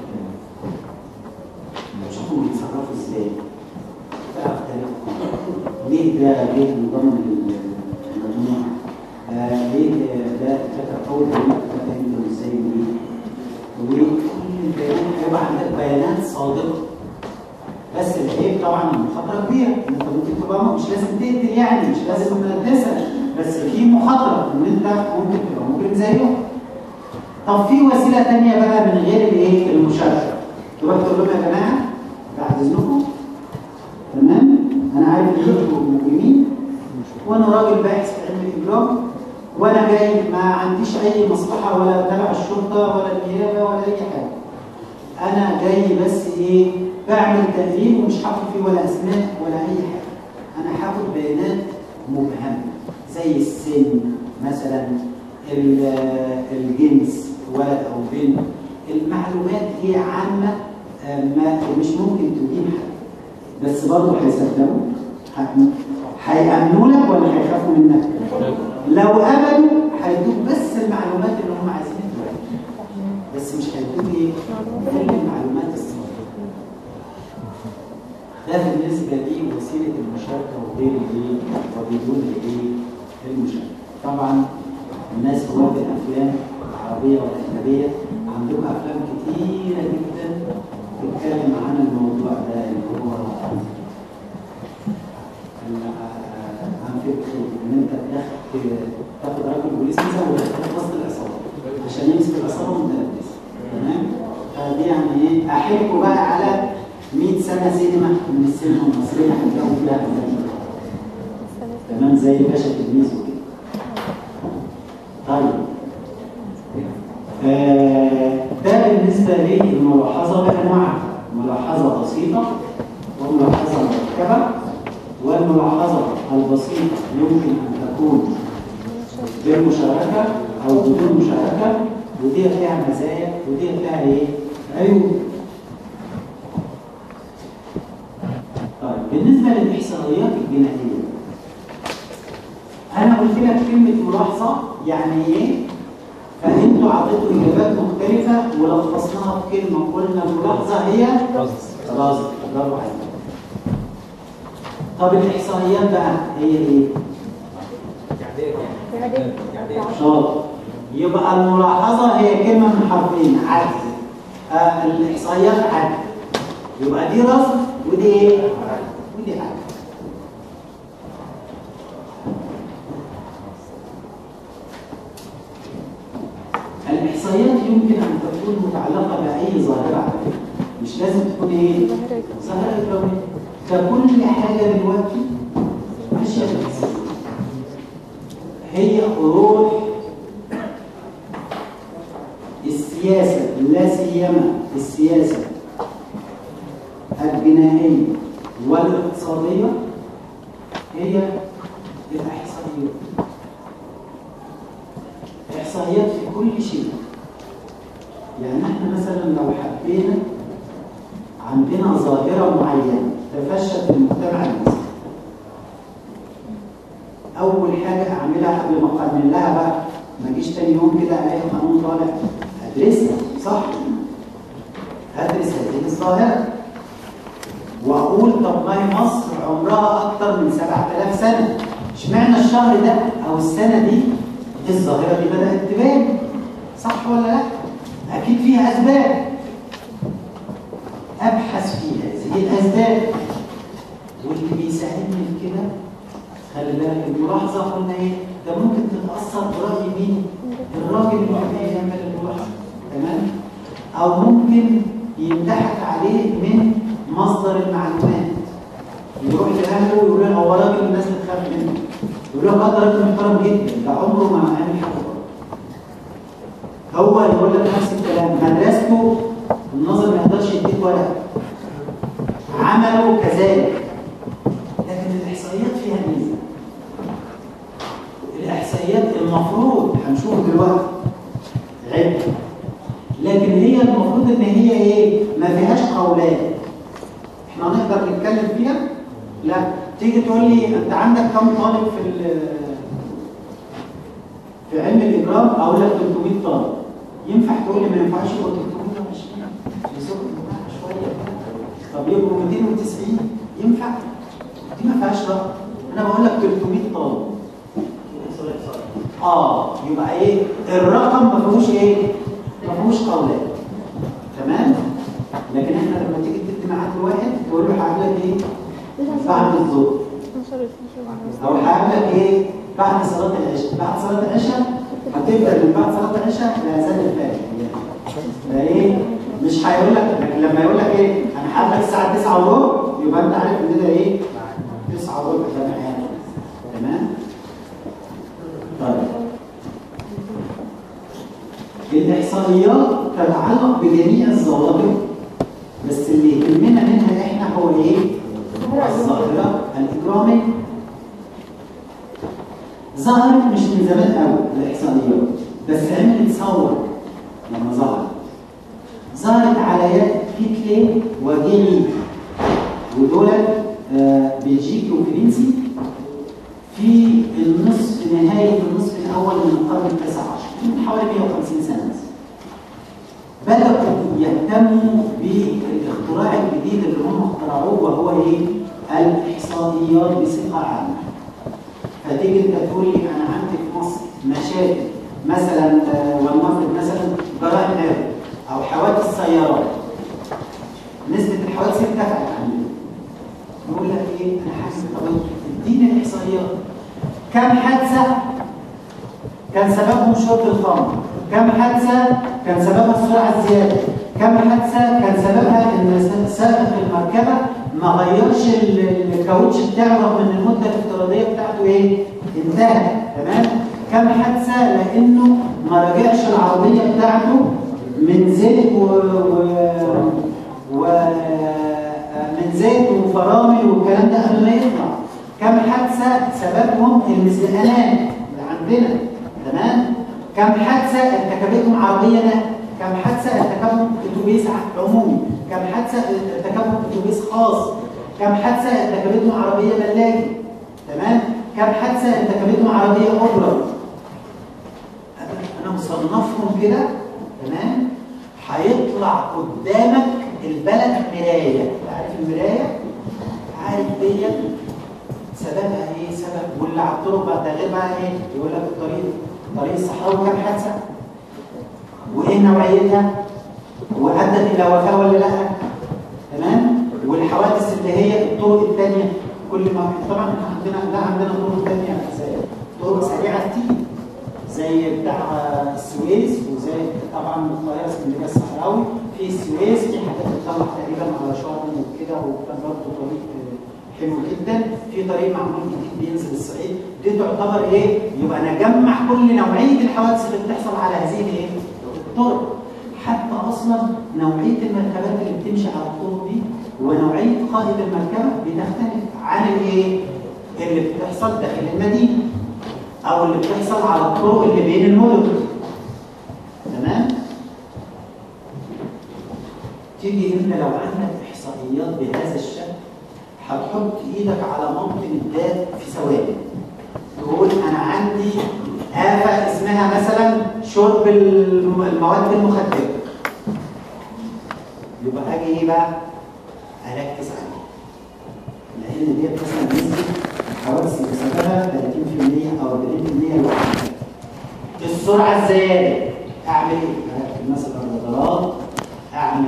شوفوا بيتصرفوا ازاي، تعرف تاريخهم ليه ده ليه انضم للمجموعه، ليه ده فاكر اول كلمه كتبتها امتى وازاي وليه، وكل البيانات هيبقى عندك بيانات صادقه. بس العيب طبعا المخاطره كبيره، انت ممكن تبقى مش لازم تقتل يعني، مش لازم تسال، بس في مخاطره ان انت ممكن تبقى ممكن زيهم. طب في وسيله ثانيه بقى من غير الايه؟ المشاركه. تروح تقول لهم يا جماعه بعد اذنكم تمام، انا عارف ان انتوا مجرمين وانا راجل باحث في علم الاجرام، وانا جاي ما عنديش اي مصلحه ولا تبع الشرطه ولا النيابه ولا اي حاجه، انا جاي بس ايه؟ بعمل تقرير ومش حاطط فيه ولا اسماء ولا اي حاجه، انا هاخد بيانات مبهمه زي السن مثلا، الجنس ولد او بنت، المعلومات هي عامه ما مش ممكن تجيب حد، بس برضه هيصدقوا، هيأمنوا لك ولا هيخافوا منك؟ لو أمنوا هيدوك بس المعلومات اللي هم عايزين يدوها، بس مش هيدوك ايه؟ كل المعلومات الصحيحة. ده بالنسبة لي وسيلة المشاركة وغير الايه؟ وبدون الايه؟ المشاركة. طبعا الناس هواة الأفلام العربية والأجنبية عندهم أفلام كتيرة جدا بتتكلم عن الموضوع ده اللي هو عن فكرة ان انت تاخد راجل بوليس مثلا وتدخله وسط العصابة عشان يمسك العصابة ومتلبس، تمام؟ فدي يعني ايه؟ احكوا بقى على 100 سنة سينما من السينما المصرية هتلاقوا فيها افلام تمام زي باشا تلميذ وكده. طيب ده بالنسبة للملاحظة بأنواعها، ملاحظة بسيطة وملاحظة مركبة. والملاحظة البسيطة يمكن أن تكون بالمشاركة أو بدون مشاركة، ودي فيها مزايا ودي فيها إيه؟ عيوب. طيب بالنسبة للإحصائيات الجنائية، أنا قلت لك كلمة ملاحظة يعني إيه؟ فأنتوا عطيتوا إجابات مختلفة ولخصناها في كلمة، قلنا الملاحظة هي رصد. برافو عليك. طب الإحصائيات بقى هي إيه؟ شاطر. يبقى الملاحظة هي كلمة من حرفين، عد. الإحصائيات عد. يبقى دي رصد ودي إيه؟ ودي عد. الإحصائيات يمكن أن تكون متعلقة بأي ظاهرة عامة، مش لازم تكون إيه؟ ظاهرة إجرامية. فكل حاجة دلوقتي ماشية بالإحصائيات. هي روح السياسة، لا سيما السياسة الجنائية والاقتصادية هي الإحصائيات. إحصائيات في كل شيء. يعني احنا مثلا لو حبينا عندنا ظاهرة معينة تفشت في المجتمع المصري، أول حاجة أعملها قبل ما أقنن لها بقى، ما أجيش تاني يوم كده ألاقي قانون طالع أدرسها، صح؟ أدرس هذه الظاهرة وأقول طب ما هي مصر عمرها أكثر من 7000 سنة، اشمعنى الشهر ده أو السنة دي الظاهرة دي بدأت تبان؟ صح ولا لا؟ أكيد فيها أسباب. أبحث في هذه الأسباب، واللي بيساعدني في كده خلي بالك الملاحظة قلنا إيه؟ ده ممكن تتأثر برأي مين؟ الراجل اللي يعمل الوحش، تمام؟ او ممكن ينضحك عليه من مصدر المعلومات، يروح لاهله ويقول له هو راجل الناس بتخاف منه، يقول له ده راجل محترم جدا، ده عمره ما عمل حاجه غلط. هو يقول لك نفس الكلام، مدرسته الناظر ما يقدرش يديك ورقه، عمله كذلك. لكن الاحصائيات فيها ميزه. الاحصائيات المفروض هنشوفه دلوقتي عيب، لكن هي المفروض ان هي ايه؟ ما فيهاش قولات. احنا نقدر نتكلم فيها؟ لا. تيجي تقول لي انت عندك كم طالب في علم الاجرام؟ اقول لك 300 طالب. ينفع تقول لي ما ينفعش يبقوا 320؟ بيزودوا شويه. طب يبقوا 290؟ ينفع؟ دي ما فيهاش رقم. انا بقول لك 300 طالب. يبقى ايه؟ الرقم ما فيهوش ايه؟ ما فيهوش قولات. تمام؟ لكن احنا لما تيجي تدي ميعاد لواحد تقول له هعمل ايه؟ بعد الظهر. او هعمل ايه؟ بعد صلاه العشاء. بعد صلاه العشاء هتبدا من بعد صلاه العشاء لاذان الفجر. ده ايه؟ مش هيقول لك، لكن لما يقول لك ايه؟ انا هعمل الساعه 9:15 يبقى انت عارف ان ده ايه؟ 9:15 تمام؟ طيب. الإحصائيات تتعلق بجميع الظواهر، بس اللي يهمنا منها احنا هو ايه؟ الظاهرة الإجرامية. ظهرت مش من زمان قوي الإحصائيات، بس عملت ثورة لما ظهرت على يد هتلر وجيلي، ودول بلجيكي وفرنسي في نهاية النصف الأول من القرن التاسع عشر، من حوالي 150 سنة. بدأوا يهتموا بالاختراع الجديد اللي هم اخترعوه، وهو ايه؟ الإحصائيات بصفة عامة. فتيجي انت تقول لي انا عندي في مصر مشاكل مثلا، ولنفرض مثلا جرائم عرض او حوادث سيارات، نسبة الحوادث ارتفعت عندنا. نقول لك ايه؟ انا حاسس طب اديني الاحصائيات. كم حادثة كان سببهم شرب الخمر؟ كم حادثة كان سببها السرعة الزيادة؟ كم حادثة كان سببها ان سائق المركبة ما غيرش الكاوتش بتاعه رغم ان المدة الافتراضية بتاعته ايه؟ انتهت. تمام؟ كم حادثة لانه ما راجعش العربية بتاعته من زيت من زيت وفرامل والكلام ده قبل ما يطلع. كم حادثة سببهم المزلقانات اللي عندنا؟ تمام؟ كم حادثة ارتكبتهم عربية نقل؟ كم حادثة ارتكبهم اتوبيس عمومي؟ كم حادثة ارتكبهم اتوبيس خاص؟ كم حادثة ارتكبتهم عربية ملاكي؟ تمام؟ كم حادثة ارتكبتهم عربية أجرة؟ أنا مصنفهم كده. تمام؟ هيطلع قدامك البلد مراية. عارف المراية؟ عارف ديت سببها ايه؟ سبب واللي على الطرق بقى ده غير بقى ايه؟ يقول لك الطريق الصحراوي كام حادثه؟ وايه نوعيتها؟ وادت الى وفاه ولا لا؟ تمام؟ والحوادث اللي هي الطرق الثانيه كل ما طبعا عندنا طرق ثانيه طرق سريعه كتير زي بتاع السويس، وزي طبعا القاهره اسكندريه الصحراوي في السويس، في حاجات بتطلع تقريبا على شرم وكده، وكان برضه طريق حلو جدا. في طريق معمول جديد بينزل الصعيد. دي تعتبر ايه؟ يبقى انا اجمع كل نوعيه الحوادث اللي بتحصل على هذه الايه؟ الطرق. حتى اصلا نوعيه المركبات اللي بتمشي على الطرق دي ونوعيه قائد المركبه بتختلف عن الايه؟ اللي بتحصل داخل المدينه او اللي بتحصل على الطرق اللي بين المدن. تمام؟ تيجي انت لو عندك احصائيات بهذا الشكل هتحط ايدك على موطن الداء في ثواني. تقول انا عندي آفة اسمها مثلا شرب المواد المخدرة. يبقى اجي ايه بقى؟ اركز عليها. لان ديت مثلا نسبة الحوادث اللي سببها 30% او 40% لوحدها. السرعة الزيادة اعمل ايه؟ اركب مثلا الرادارات، اعمل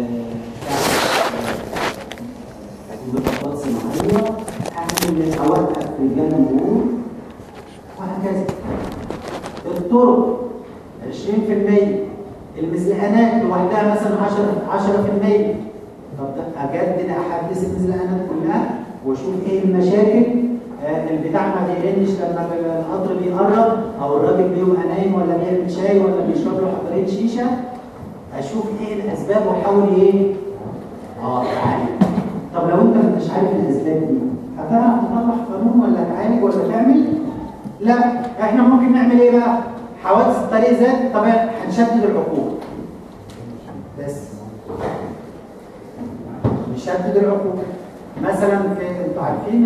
مطبات صناعية، أعمل أوقف في الجنة مرور، وهكذا. الطرق طب ده اجدد احدث الميزانات كلها واشوف ايه المشاكل. البتاع ما بيرنش لما القطر بيقرب، او الراجل بيبقى نايم ولا بيعمل شاي ولا بيشرب له حجرين شيشه. اشوف ايه الاسباب واحاول ايه؟ تعالج. طب لو انت مش عارف الاسباب دي، هتعرف تطلع قانون ولا تعالج ولا تعمل؟ لا، احنا ممكن نعمل ايه بقى؟ حوادث الطريق زاد، طب هنشدد العقوبه. بس نشدد العقوبه. مثلا انتوا عارفين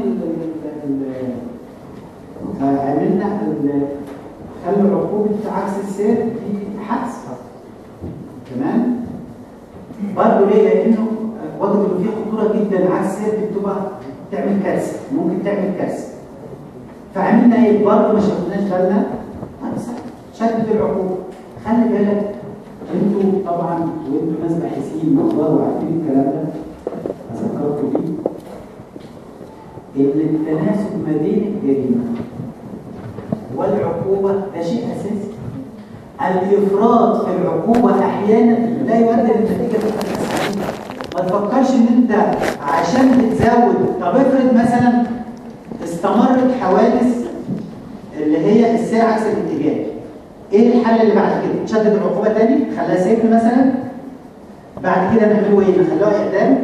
عملنا خلوا عقوبه عكس السير دي حبس. تمام؟ برضه ليه؟ لانه وجدوا انه في خطوره جدا. عكس السير بتبقى تعمل كارثه، ممكن تعمل كارثه. فعملنا ايه؟ برضه ما شفناش بالنا. شدد العقوبه. خلي بالك انتوا طبعا وانتوا ناس باحثين وكبار وعارفين الكلام ده، اذكركم بيه. ان التناسب ما بين الجريمه والعقوبه ده شيء اساسي. الافراط في العقوبه احيانا لا يؤدي للنتيجه السعيده. ما تفكرش ان انت عشان تتزود. طب افرض مثلا استمرت حوادث اللي هي السير عكس الاتجاه، ايه الحل اللي بعد كده؟ تشدد العقوبه تاني، خليها سجن مثلا. بعد كده نعمله ايه؟ نخليها اعدام.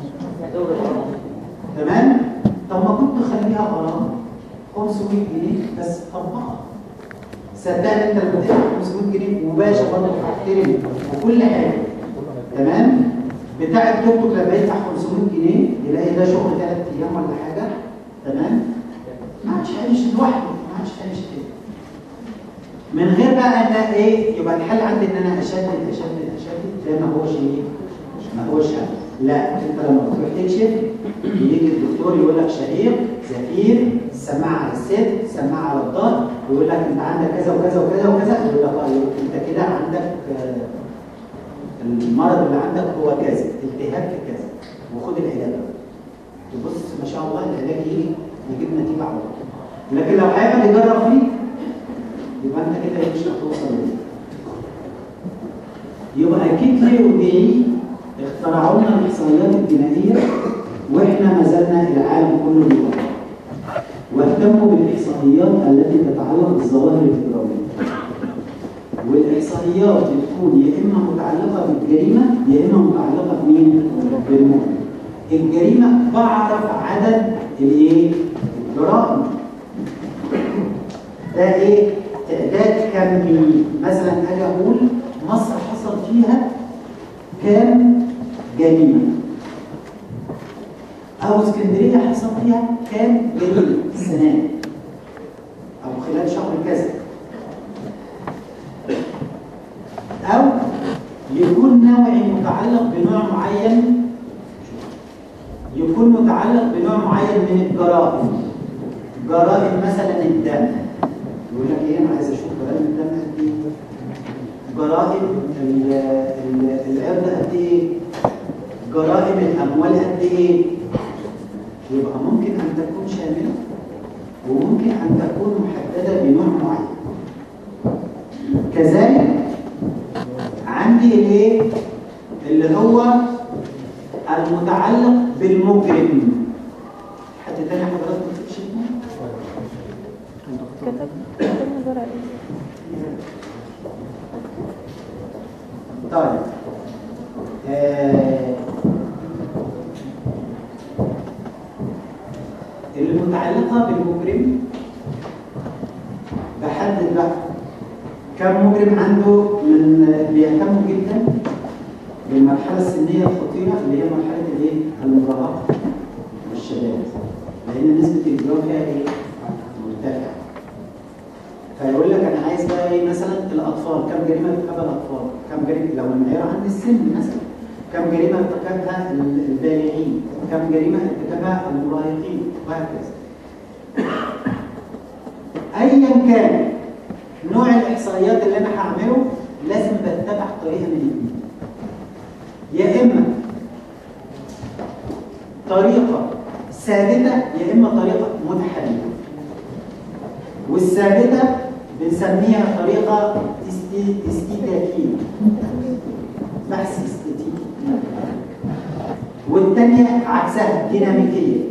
تمام؟ طب ما كنت خليها غرامه 500 جنيه بس طبقها. صدقني انت لما تدفع 500 جنيه مباشر برضه هتحترم وكل حاجه. تمام؟ بتاع التوك توك لما يدفع 500 جنيه يلاقي ده شغل 3 ايام ولا حاجه. تمام؟ ما عادش هيمشي لوحده، ما عادش هيمشي كده. من غير بقى ان ايه؟ يبقى الحل عندي ان انا اشدد ده ما هوش ايه؟ ما هوش حل. لا، انت لما تروح تكشف يجي الدكتور يقول لك شهيق، زفير، سماعه على الصدر، سماعه على الظهر، ويقول لك انت عندك كذا وكذا وكذا وكذا، يقول لك انت كده عندك المرض اللي عندك هو كذا، التهاب في كذا، وخد العلاج. تبص ما شاء الله العلاج يجيب نتيجه على طول. لكن لو هيقعد يجرب فيك يبقى انت كده مش هتوصل ليه. يبقى اكيد ليه ودي اخترعوا لنا الاحصائيات الجنائيه واحنا ما زلنا العالم كله بيقرا. واهتموا بالاحصائيات التي تتعلق بالظواهر الاجراميه. والاحصائيات بتكون يا اما متعلقه بالجريمه يا اما متعلقه بمين؟ بالمجرم. الجريمه بعرف عدد الايه؟ الجرائم. ده ايه؟ تعداد كمي. مثلا اجي اقول مصر حصل فيها كام جريمه؟ او اسكندريه حصل فيها كام جريمه السنه او خلال شهر كذا. او يكون نوعي متعلق بنوع معين، يكون متعلق بنوع معين من الجرائم. جرائم مثلا الدم، يقول لك ايه؟ انا عايز اشوف جرائم الدم قد ايه؟ جرائم العرض قد ايه؟ جرائم الاموال قد ايه؟ يبقى ممكن ان تكون شامله وممكن ان تكون محدده بنوع معين. كذلك عندي الايه؟ اللي هو المتعلق بالمجرم. حد تاني حضرتك بتكتشف؟ طيب المتعلقة بالمجرم بحدد بقى كم مجرم عنده. من بيهتموا جدا بالمرحلة السنية الخطيرة اللي هي مرحلة الايه؟ المراهقة والشباب، لأن نسبة الإجرام فيها ايه؟ مرتفعة. فيقول لك أنا عايز بقى ايه؟ مثلا الأطفال، كم جريمة ارتكبها الأطفال؟ كم جريمة لو المعيار عند السن مثلا؟ كم جريمة ارتكبها البالغين؟ كم جريمة ارتكبها المراهقين؟ وهكذا. أيا كان نوع الإحصائيات اللي أنا هعمله لازم بتبع طريقة من الاثنين. يا إما طريقة ثابتة يا إما طريقة متحركة. والثابتة بنسميها طريقة استاتيكية، بحث استاتيكي. والثانيه عكسها ديناميكيه.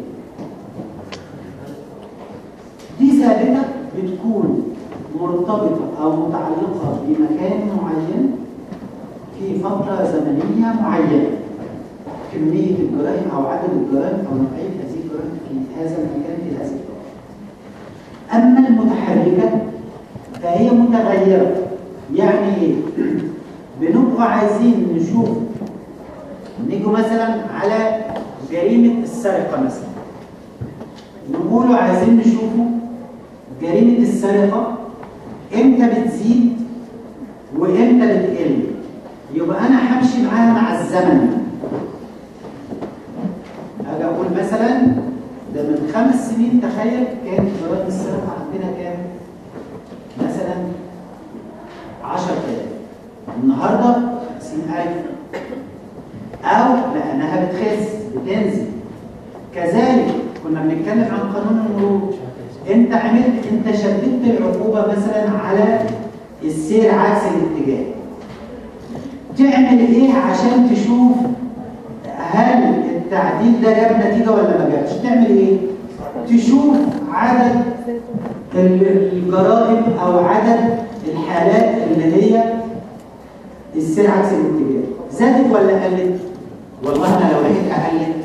دي ثابته بتكون مرتبطه او متعلقه بمكان معين في فتره زمنيه معينه، كميه الجرائم او عدد الجرائم او نوعيه هذه الجرائم في هذا المكان في هذا الوقت. اما المتحركه فهي متغيره. يعني ايه؟ بنبقى عايزين نشوف، نيجوا مثلا على جريمه السرقه مثلا، نقولوا عايزين نشوفوا جريمه السرقه امتى بتزيد وامتى بتقل. يبقى انا همشي معاها مع الزمن. اجي اقول مثلا ده من 5 سنين تخيل كانت جرائم السرقه عندنا كام؟ مثلا 10,000، النهارده 50,000، او لانها بتخس بتنزل. كذلك كنا بنتكلم عن قانون المرور، انت شددت العقوبه مثلا على السير عكس الاتجاه. تعمل ايه عشان تشوف هل التعديل ده جاب نتيجه ولا ما جابش؟ تعمل ايه؟ تشوف عدد الجرائم او عدد الحالات اللي هي السير عكس الاتجاه زادت ولا قلت؟ والله انا لو لقيتها قلت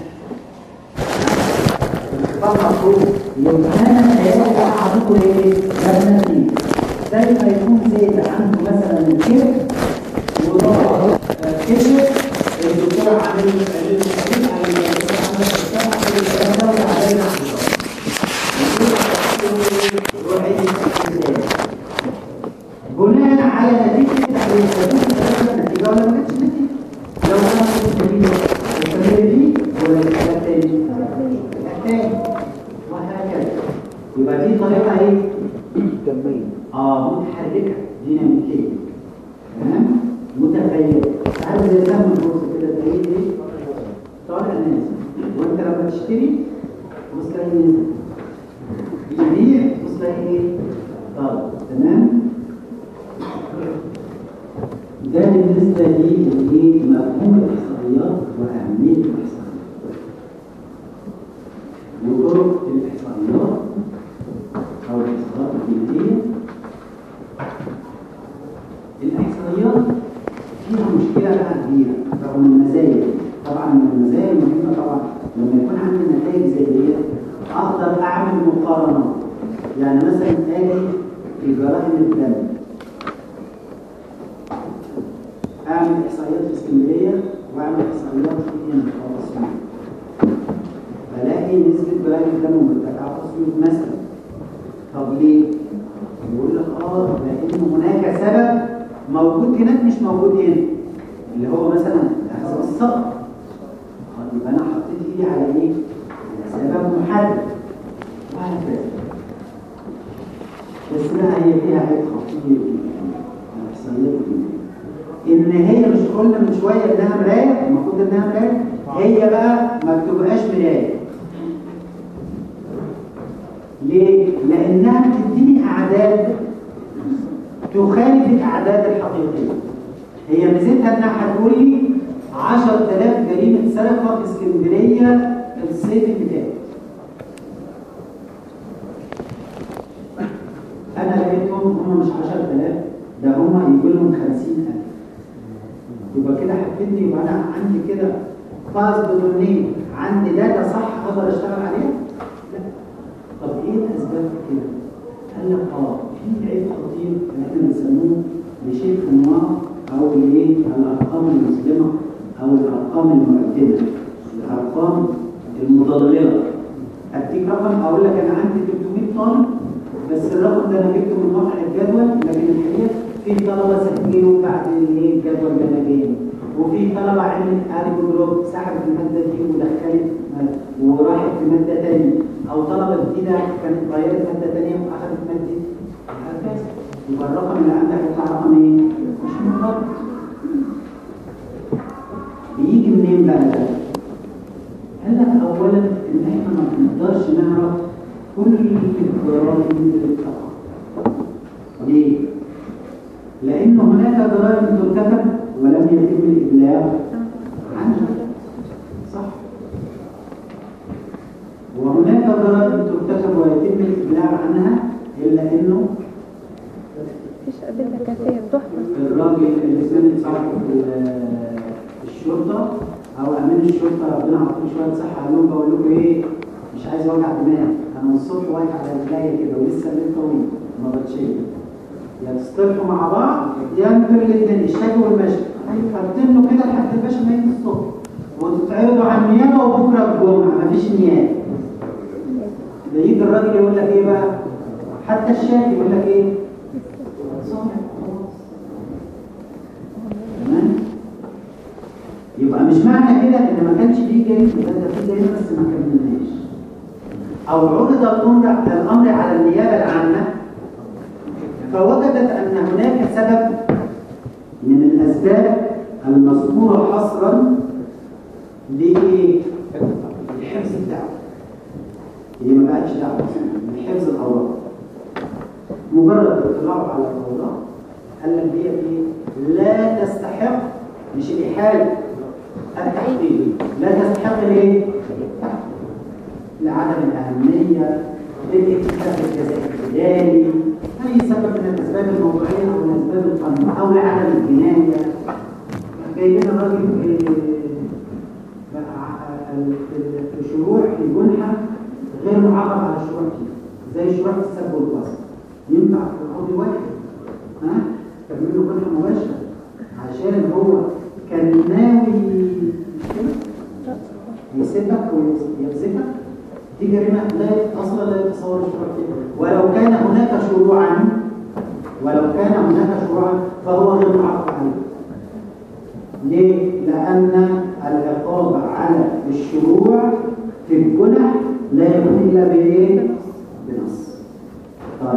يبقى انا هيبقى حاطط ايه؟ جاب نتيجه. زي ما يكون زيد عنده مثلا الكبد وضغط كشف الدكتور عامل بناء على نتيجه التحليل النتيجه ولا ما كانتش نتيجه. لو انا كنت دي ولا الثاني وهكذا. يبقى دي طريقه ايه؟ كميه متحركه ديناميكيه. تمام؟ متغيره. عارف زي سهم البورصه كده تلاقيه ايه؟ طالع نازل. وانت لما تشتري تبص تلاقيه نازل. تبيع تبص تلاقيه ايه؟ طالع. تمام؟ ده بالنسبه لي مفهوم الاحصائيات واهميه الاحصائيات وطرق الاحصائيات او الاحصائيات البيئيه. الاحصائيات فيها مشكله بقى كبيره رغم المزايا. طبعا من المزايا المهمه طبعا لما يكون عندي نتائج زي دي اقدر اعمل مقارنات. يعني مثلا اجي في جرائم الدم اعمل احصائيات في اسكندريه واعمل احصائيات في هنا في اسيوط، بلاقي نسبه جرائم الدم مرتفعه في اسيوط مثلا. طب ليه؟ يقول لك لان هناك سبب موجود هناك مش موجود هنا، اللي هو مثلا احسب السقط. يبقى انا حطيت ايدي على ايه؟ على سبب محدد وهكذا. بس بقى هي فيها عيب خطير الاحصائيات دي، ان هي مش قلنا من شويه انها مرايه، المفروض انها مرايه، هي بقى ما بتبقاش مرايه. ليه؟ لانها بتديني اعداد تخالف الاعداد الحقيقيه. هي ميزتها انها هتقول لي 10,000 جريمه سرقه في اسكندريه الصيف اللي فات. انا لقيتهم هم مش 10,000، ده هم يجوا لهم 50,000. يبقى كده هتفيدني. يبقى انا عندي كده فاز بدونين، عندي داتا صح اقدر اشتغل عليها؟ لا. طب ايه الاسباب كده؟ قال لك في عيب خطير احنا بنسموه بشيء انواع او الايه؟ الارقام المسلمه او الارقام المعتمه، الارقام المضلله. اديك رقم اقول لك انا عندي 300 طالب، بس الرقم ده انا جبته من موقع الجدول، لكن الحقيقه في طلبه سجلوا بعد الايه الجدول ده انا جاي، وفي طلبه عملت قالب جروب سحبت الماده دي ودخلت وراحت في ماده ثانيه، او طلبه جديده كانت غيرت ماده ثانيه واخذت ماده هكذا. يبقى الرقم اللي عندك هيطلع رقم ايه؟ مش منضبط. بيجي منين بقى ده؟ قال لك اولا ان احنا ما بنقدرش نعرف كل الجرائم اللي بتقع. ليه؟ لأن هناك جرائم ترتكب ولم يتم الإبلاغ عنها. صح؟ يتم الابلاغ عنها الا انه مفيش أدلة كافية تحفة. الراجل اللي كان يتصرف في الشرطه او امين الشرطه ربنا عطيه شويه صحه قال لهم بقول لكم ايه مش عايز اوجع دماغ انا الصبح واقف على رجليا كده ولسه الليل طويل ما بتشيل يا تصطلحوا مع بعض يا انتوا الاثنين الشاي والمشي حاطين له كده لحد الباشا ما يجي الصبح وتتعرضوا على النيابه وبكره الجمعه مفيش نيابه. ده يجي الراجل يقول لك ايه بقى؟ حتى الشاي يقول لك ايه؟ تمام؟ يبقى مش معنى كده ان ما كانش فيه جريمه، ده فيه جريمه بس ما كملناش. او عرض الامر على النيابه العامه فوجدت ان هناك سبب من الاسباب المذكوره حصرا لحفظ الدعوه. هي ما بقتش دعوه من حفظ الاوراق. مجرد الاطلاع على الاوراق قال لك دي لا تستحق مش الاحاله التحقيق لا تستحق الايه؟ لعدم الاهميه للاكتفاء بالجزاء الاداري اي سبب من الاسباب الموضوعيه او من الاسباب القانونيه او لعدم الجنايه. جايبين الراجل شروع الجنحه غير معرض على الشروع فيه زي شروع السب والقصد ينفع في القاضي واحد تعمل له جنحه مباشره عشان هو كان ناوي يسبك ويمسكك. دي جريمه اصلا لا يتصور الشروع فيها ولو كان هناك شروعا فهو غير معرض عليه. ليه؟ لأن العقاب على الشروع في الجنح لا يكون إلا بإيه؟ بنص. طيب.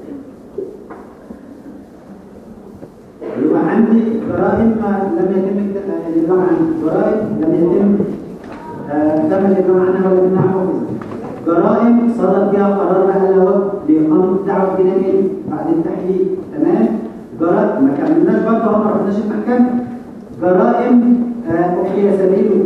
يبقى عندي جرائم لم يتم الإبلاغ عنها، جرائم لم يتم تم الإبلاغ عنها ولكنها حفظت. جرائم صدر فيها قرار بألا وجه لإقامة الدعوة الجنائية بعد التحقيق، تمام؟ جرائم ما كملناش برضه ما رحناش المحكمة. جرائم أحيي سبيله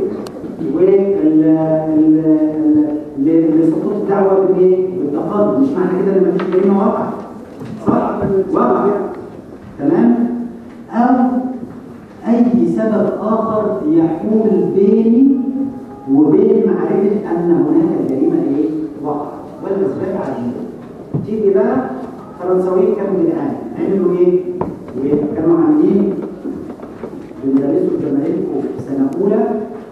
لسقوط الدعوة بالتقاضي. مش معنى كده ان مفيش جريمة واقعة، صح؟ واقع، تمام؟ أو أي سبب آخر يحول بيني وبين معرفة أن هناك جريمة إيه؟ واقعة. والأسباب عجيبة. تيجي بقى فرنساويين كانوا جدعان، عملوا إيه؟ كانوا عاملين بندرسوا زمايلكم في سنة أولى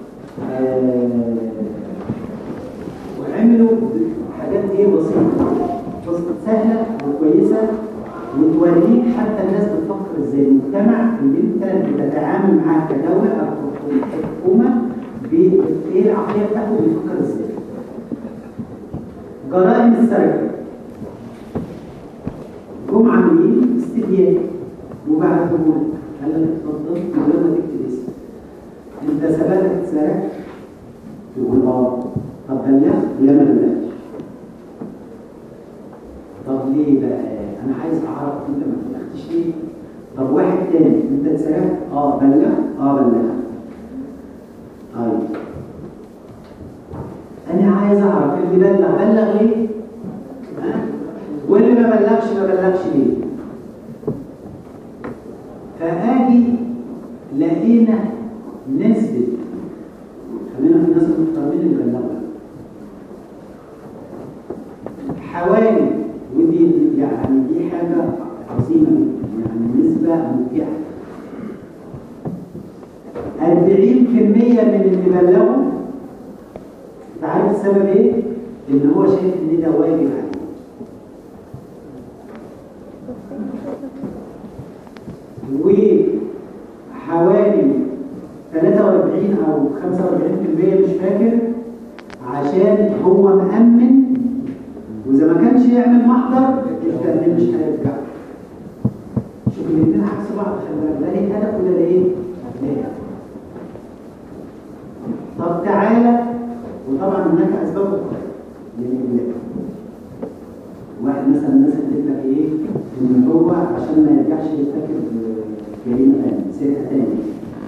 وعملوا حاجات إيه بسيطة سهلة وكويسة وتوريك حتى الناس بتفكر إزاي المجتمع اللي أنت بتتعامل معاه كدولة أو حكومة بإيه العقلية بتاعته بيفكر إزاي. جرائم السرقة جم عاملين استبيان وبعتوا قال لك اتفضل من غير ما تكتب اسم. انت سبقتك اتسرقت؟ تقول طب بلغت؟ لا ما بلغتش. طب ليه بقى؟ انا عايز اعرف انت ما بلغتش ليه؟ طب واحد تاني انت اتسرقت؟ بلغ؟ بلغت. طيب انا عايز اعرف اللي بلغ ليه؟ واللي ما بلغش ليه؟ فآجي لقينا نسبة خلينا في الناس المحترمين اللي بلغوا حوالي ودي يعني دي حاجة عظيمة يعني نسبة مبدعة 40% من اللي بلغوا انت عارف السبب ايه؟ ان هو شايف ان ده واجب عليه. وحوالي 43 أو 45% مش فاكر عشان هو مأمن وإذا ما كانش يعمل محضر التأمين مش هيرجع. شوف الاثنين عكس بعض، خلي بالك ده ليه هدف ولا ده ايه؟ طب تعالى وطبعا هناك أسباب أخرى للإبلاغ. واحد مثلا الناس قالت لك ايه؟ ان هو عشان ما يرجعش يرتكب جريمه ثانيه، سرقه ثانيه.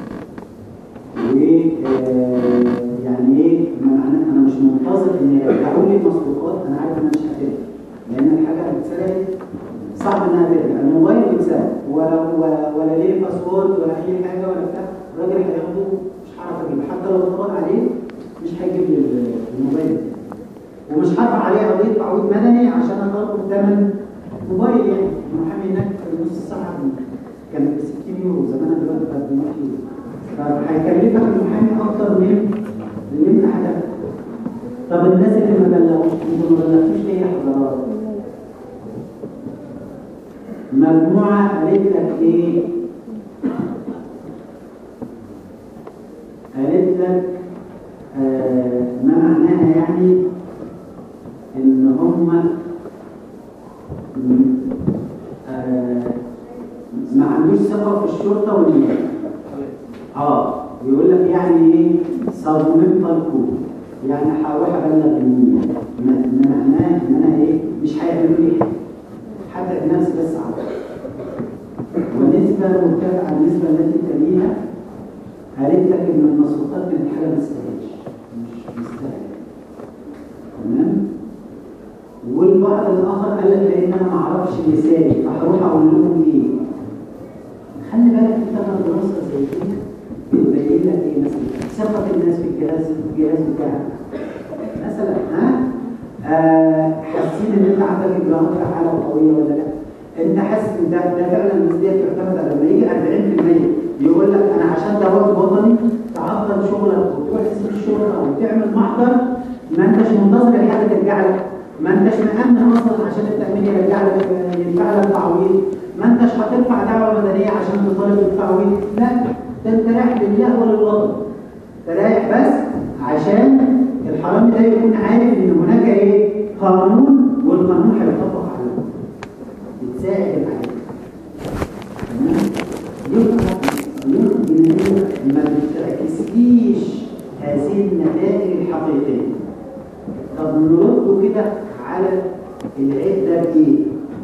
وايه يعني ايه؟ انا مش منتظر ان يرجعوا لي مسروقات انا عارف ان انا مش هترجع. لان الحاجه اللي اتسرقت صعب انها ترجع. الموبايل بيتسرق ولا ليه باسورد ولا اي حاجه ولا بتاع، الراجل هياخده مش هعرف اجيبه، حتى لو اتقبض عليه مش هيجيب لي الموبايل، ومش هرفع عليه قضيه تعويض مدني عشان اطالبه بثمن موبايل. يعني المحامي هناك في نص الساعه كانت ب 60 يورو، زمانها دلوقتي بقت ب 100 يورو، فهيكلفك المحامي اكتر من اللي انت هتاخده. طب الناس اللي ما بلغوش، انتوا ما بلغتوش ليه يا حضرات؟ مجموعه قالت لك ايه؟ قالت لك ما معناها يعني ان هم ما عندوش ثقه في الشرطه والنيابه. يقول لك يعني ايه صممت الكود، يعني هروح ابلغ مين؟ معناه ان انا ايه مش هيعملوا لي حتى النفس بس عارف. ونسبه مرتفعه النسبه التي تليها قالت لك ان المصروفات كانت حاجه ما تستاهلش، مش مستاهله. تمام؟ والبعض الاخر قال لك لان انا ما اعرفش مثالي فهروح اقول لهم ايه؟ خلي بالك انت لما دراسه زي دي بتبين لك ايه مثلا؟ ثقه الناس في الجهاز بتاعك. مثلا حاسين ان انت عندك اجراءات فعاله وقويه ولا لا؟ انت حاسس ان ده فعلا النسبيه بتعتمد على لما يجي 40% يقول لك انا عشان ده وقت وطني تعطل شغلك وتروح تسيب الشغل او تعمل محضر، ما انتش منتظر الحاجه ترجع لك، ما انتش مأمن اصلا عشان التأمين يرجع لك يدفع لك تعويض، ما انتش هترفع دعوه مدنيه عشان تطالب بالتعويض، لا ده انت رايح لله وللوطن. انت رايح بس عشان الحرامي ده يكون عارف ان هناك ايه؟ قانون، والقانون هيطبق عليه. بتساعد العالم. تمام؟ يبقى الجنائيه ما بتعكسليش هذه النتائج الحقيقيه. طب نرده كده على العيب ده بايه؟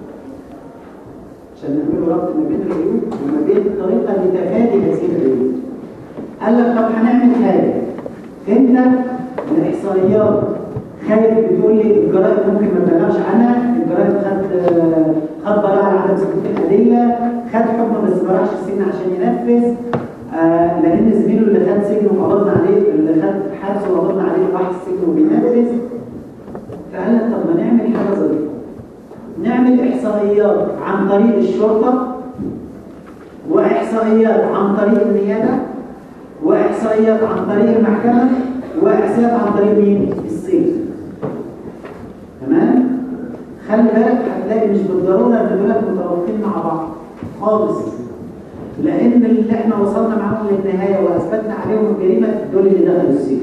عشان نعمل ربط ما بين العيوب وما بين الطريقه لتفادي هذه العيوب. قال لك طب هنعمل حاجه. انت الاحصائيات خايف بتقول لي الجرائد ممكن ما تبلغش عنها، الجرائد خد براءه على عدم ثبوت الادله، خد حكم بس ما راحش السجن عشان ينفذ، لان زميله اللي خد سجن وقبضنا عليه، اللي خد حبس وقبضنا عليه راح السجن وبينفذ. فقال لك طب ما نعمل حاجه ظريفه، نعمل احصائيات عن طريق الشرطه، واحصائيات عن طريق النيابه، واحصائيات عن طريق المحكمه، واحصائيات عن طريق مين؟ السجن. تمام؟ خلي بالك هتلاقي مش بالضروره ان دول متوافقين مع بعض خالص، لان اللي احنا وصلنا معاهم للنهايه واثبتنا عليهم الجريمه دول اللي دخلوا السجن،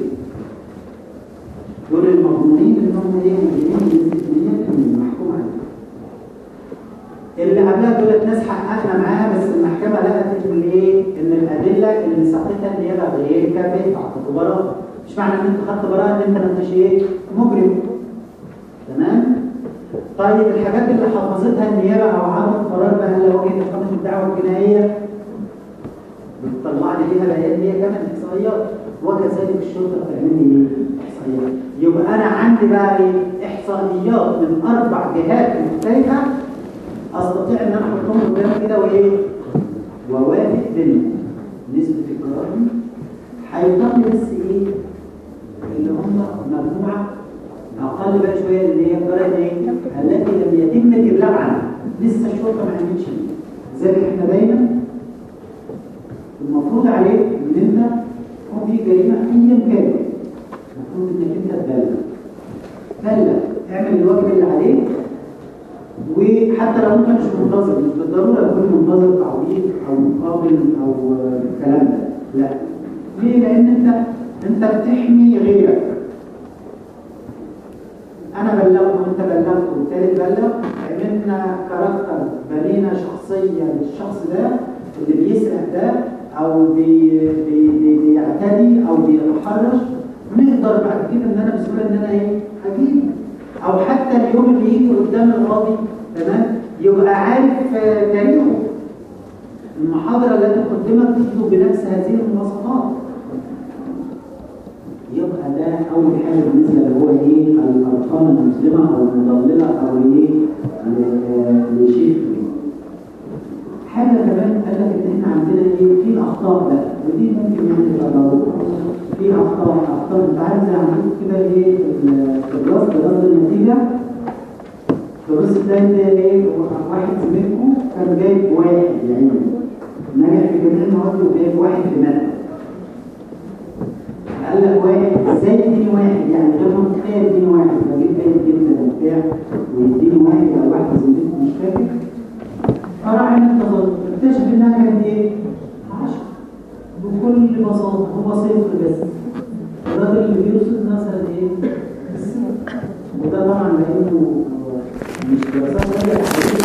دول المضمونين انهم ايه؟ مجرمين بنسبه 100% محكوم عليهم. اللي قبلها دول ناس حققنا معاها بس المحكمه لقت ان ايه؟ ان الادله اللي ساقطها النيابه غير كافيه فاعطته براءه. مش معنى ان انت خدت براءه ان انت ما انتش ايه؟ مجرم. تمام؟ طيب الحاجات اللي حفظتها النيابه او عملت قرار بقى لو وجهت اقامه الدعوه الجنائيه بتطلع لي فيها بيان هي كمان احصائيات، وكذلك الشرطه بتعمل لي ايه؟ احصائيات. يبقى انا عندي بقى ايه؟ احصائيات من 4 جهات مختلفه استطيع ان انا احطهم قدامي كده وايه؟ ووافق بينهم. نسبه الجرائم هيفضل بس ايه؟ اللي هم مجموعه اقل بقى شويه اللي هي الجرائم ايه؟ التي لم يتم الابلاغ عنها، لسه الشرطه ما عملتش بيه. لذلك احنا دايما المفروض عليك ان انت تكون في جريمه ايا كانت، المفروض انك انت تبلغ، اعمل الواجب اللي عليك، وحتى لو انت مش منتظر، مش بالضروره تكون منتظر تعويض او مقابل او الكلام ده، لا. ليه؟ لان انت بتحمي غيرك. انا بلغت وانت بلغت والتالت بلغ، عملنا كاركتر، بنينا شخصيه للشخص ده اللي بيسرق ده او بيعتدي او بيتحرش، نقدر بعد كده ان انا بسهوله ان انا ايه؟ اجيب، او حتى اليوم اللي يجي قدام القاضي تمام يبقى عارف تاريخه، المحاضره التي قدمت تطلب بنفس هذه المواصفات. يبقى ده اول حاجه بالنسبه اللي هو ايه الارقام المسلمه او المضلله او ايه لشيء. حاجه كمان قال لك ان احنا عندنا ايه في اخطاء بقى، ودي ممكن يعني تبقى في اخطاء انت عارف زي عندكم كده ايه في الرصد النتيجه. فبص تلاقي ايه واحد زميلكم كان جايب واحد يعني نجح في جميع المواد وجايب واحد في ماده. قال لك واحد ازاي يديني واحد يعني غير منطقي يديني واحد بجيب جيد جدا وبتاع ويديني واحد او واحد زميلكم مش فاكر. فراح انتظر اكتشف انها كانت ايه؟ 10 بكل بساطه هو صفر بس. الراجل اللي بيرصد مثلا ايه؟ وده طبعا لانه مش دراسات ولا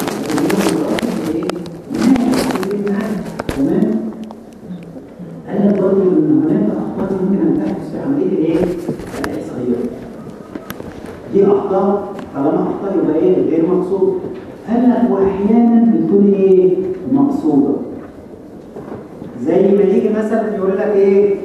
تمام. قال لك برضه ان هناك اخطاء ممكن ان تحدث في عمليه الايه؟ الاحصائيات. دي اخطاء طالما اخطاء يبقى ايه؟ غير مقصوده. قال لك واحيانا بتكون ايه؟ مقصوده. زي ما يجي مثلا يقول لك ايه؟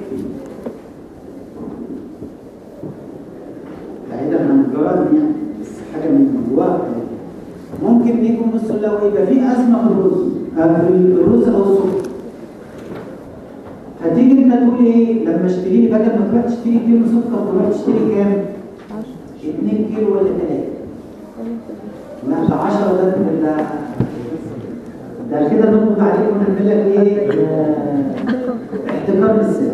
بعيدا عن الجرائم يعني بس حاجه من جواها ممكن يكون بصوا لو يبقى في ازمه في الرز او السكر. هتيجي انت تقول ايه؟ لما اشتري لي بدل ما تروح تشتري كيلو سكر تروح تشتري كام؟ 2 كيلو ولا 3؟ لا ده 10 ده كده نطلب عليك ونعمل لك ايه؟ احتكار للسعر.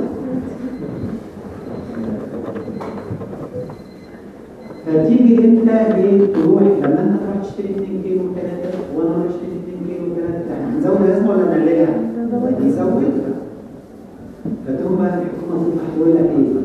فتيجي انت ايه تروح لما انت تروح تشتري 2 كيلو و3 وانا اروح اشتري 2 كيلو و3 هنزود الازمه ولا نقللها؟ نزودها. فتقوم بقى الحكومه تروح تقول لك ايه؟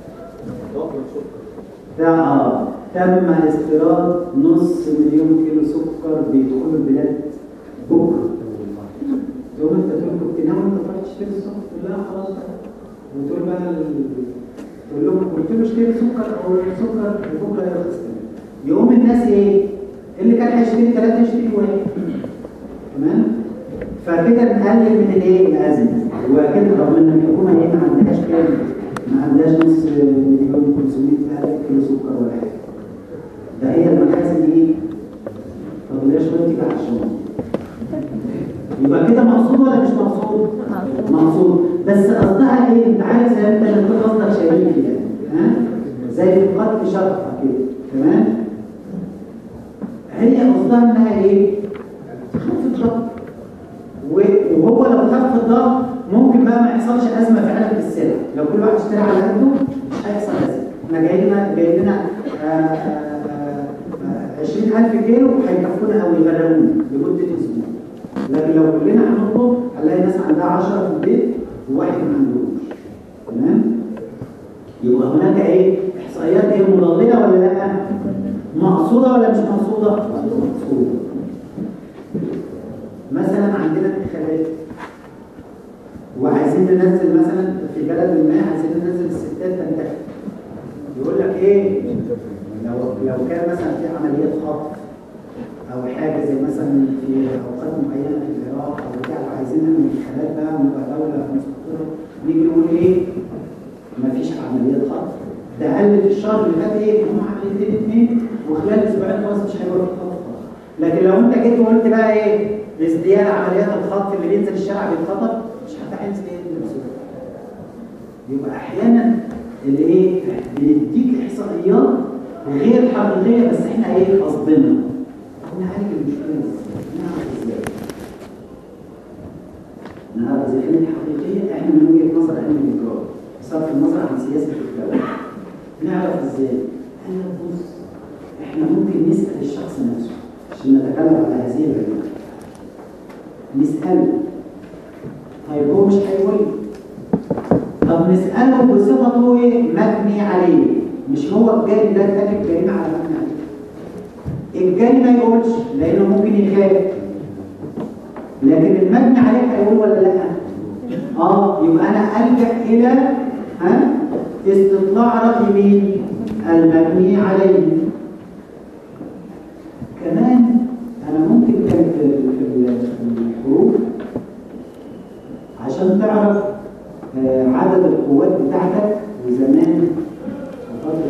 تم استيراد نص مليون كيلو سكر بيدخلوا البلاد بكره. تقوم انت كنت ناوي انت تروح تشتري السكر؟ تقول لا خلاص وتقول بقى تقول لهم قلت له اشتري سكر او السكر بكره يرخص. يقوم الناس ايه؟ اللي كان هيشتري 3 يشتري 1. تمام؟ فكده نقلل من الايه؟ الازمه. وكده رغم ان الحكومه ايه ما عندهاش كام؟ ما عندهاش نص مليون 500,000 كيلو سكر ولا حاجه. ده هي المخازن ايه؟ طب ليش شويه تيجي على الشمال؟ يبقى كده مقصود ولا مش مقصود؟ مقصود. بس قصدها ايه؟ انت عارف زي انت اللي تكون قصدك شريك يعني ها؟ زي القط شرطه كده تمام؟ هي قصدها انها ايه؟ تخفف الضغط. وهو لو خفف الضغط ممكن بقى ما يحصلش ازمه فعلا في السلع. لو كل واحد اشترى على قده مش هيحصل ازمه. احنا جاي لنا 20,000 كيلو هيكفونا او يغرقونا لمده اسبوع. لكن لو كلنا هنطلب هنلاقي ناس عندها 10 في البيت وواحد ما عندوش. تمام؟ يبقى هناك ايه؟ احصائيات ايه مضلله ولا لا؟ مقصوده ولا مش مقصوده؟ مقصوده. مثلا عندنا انتخابات وعايزين ننزل مثلا في بلد ما عايزين ننزل الستات تنتخب. يقول لك ايه؟ لو كان مثلا في عمليات خطف او حاجه زي مثلا في اوقات معينه في العراق او بتاع وعايزين نعمل انتخابات بقى ونبقى دوله مستقره، نيجي نقول ايه؟ مفيش عمليات خطف. ده قل في الشهر اللي فات ايه؟ هم عمليتين 2 وخلال اسبوعين خلاص مش هيبقى في خطف. لكن لو انت جيت وقلت بقى ايه؟ ازدياد عمليات الخطف اللي بينزل الشارع بيتخطف مش هتحس بايه بسهوله. يبقى احيانا اللي ايه؟ بيديك احصائيات غير حقيقيه بس احنا ايه قصدنا؟ نعالج المشكله ازاي؟ نعرف اذا كانت حقيقيه احنا من وجهه نظر علم الاجرام بصرف النظر عن سياسه الدوله. نعرف ازاي؟ انا بص احنا ممكن نسال الشخص نفسه عشان نتكلم على هذه العلوم. نساله طيب هو مش هيقول لي. طب نساله بصفته ايه؟ مبني عليه. مش هو الجاني ده كاتب جريمه على مبني عليه. الجاني ما يقولش لانه ممكن يخاف. لكن المبني عليه هيقول ولا لا؟ يبقى انا الجا الى استطلاع راي مين؟ المبني عليه. كمان انا ممكن كان في الحروف عشان تعرف عدد القوات بتاعتك وزمان وفتره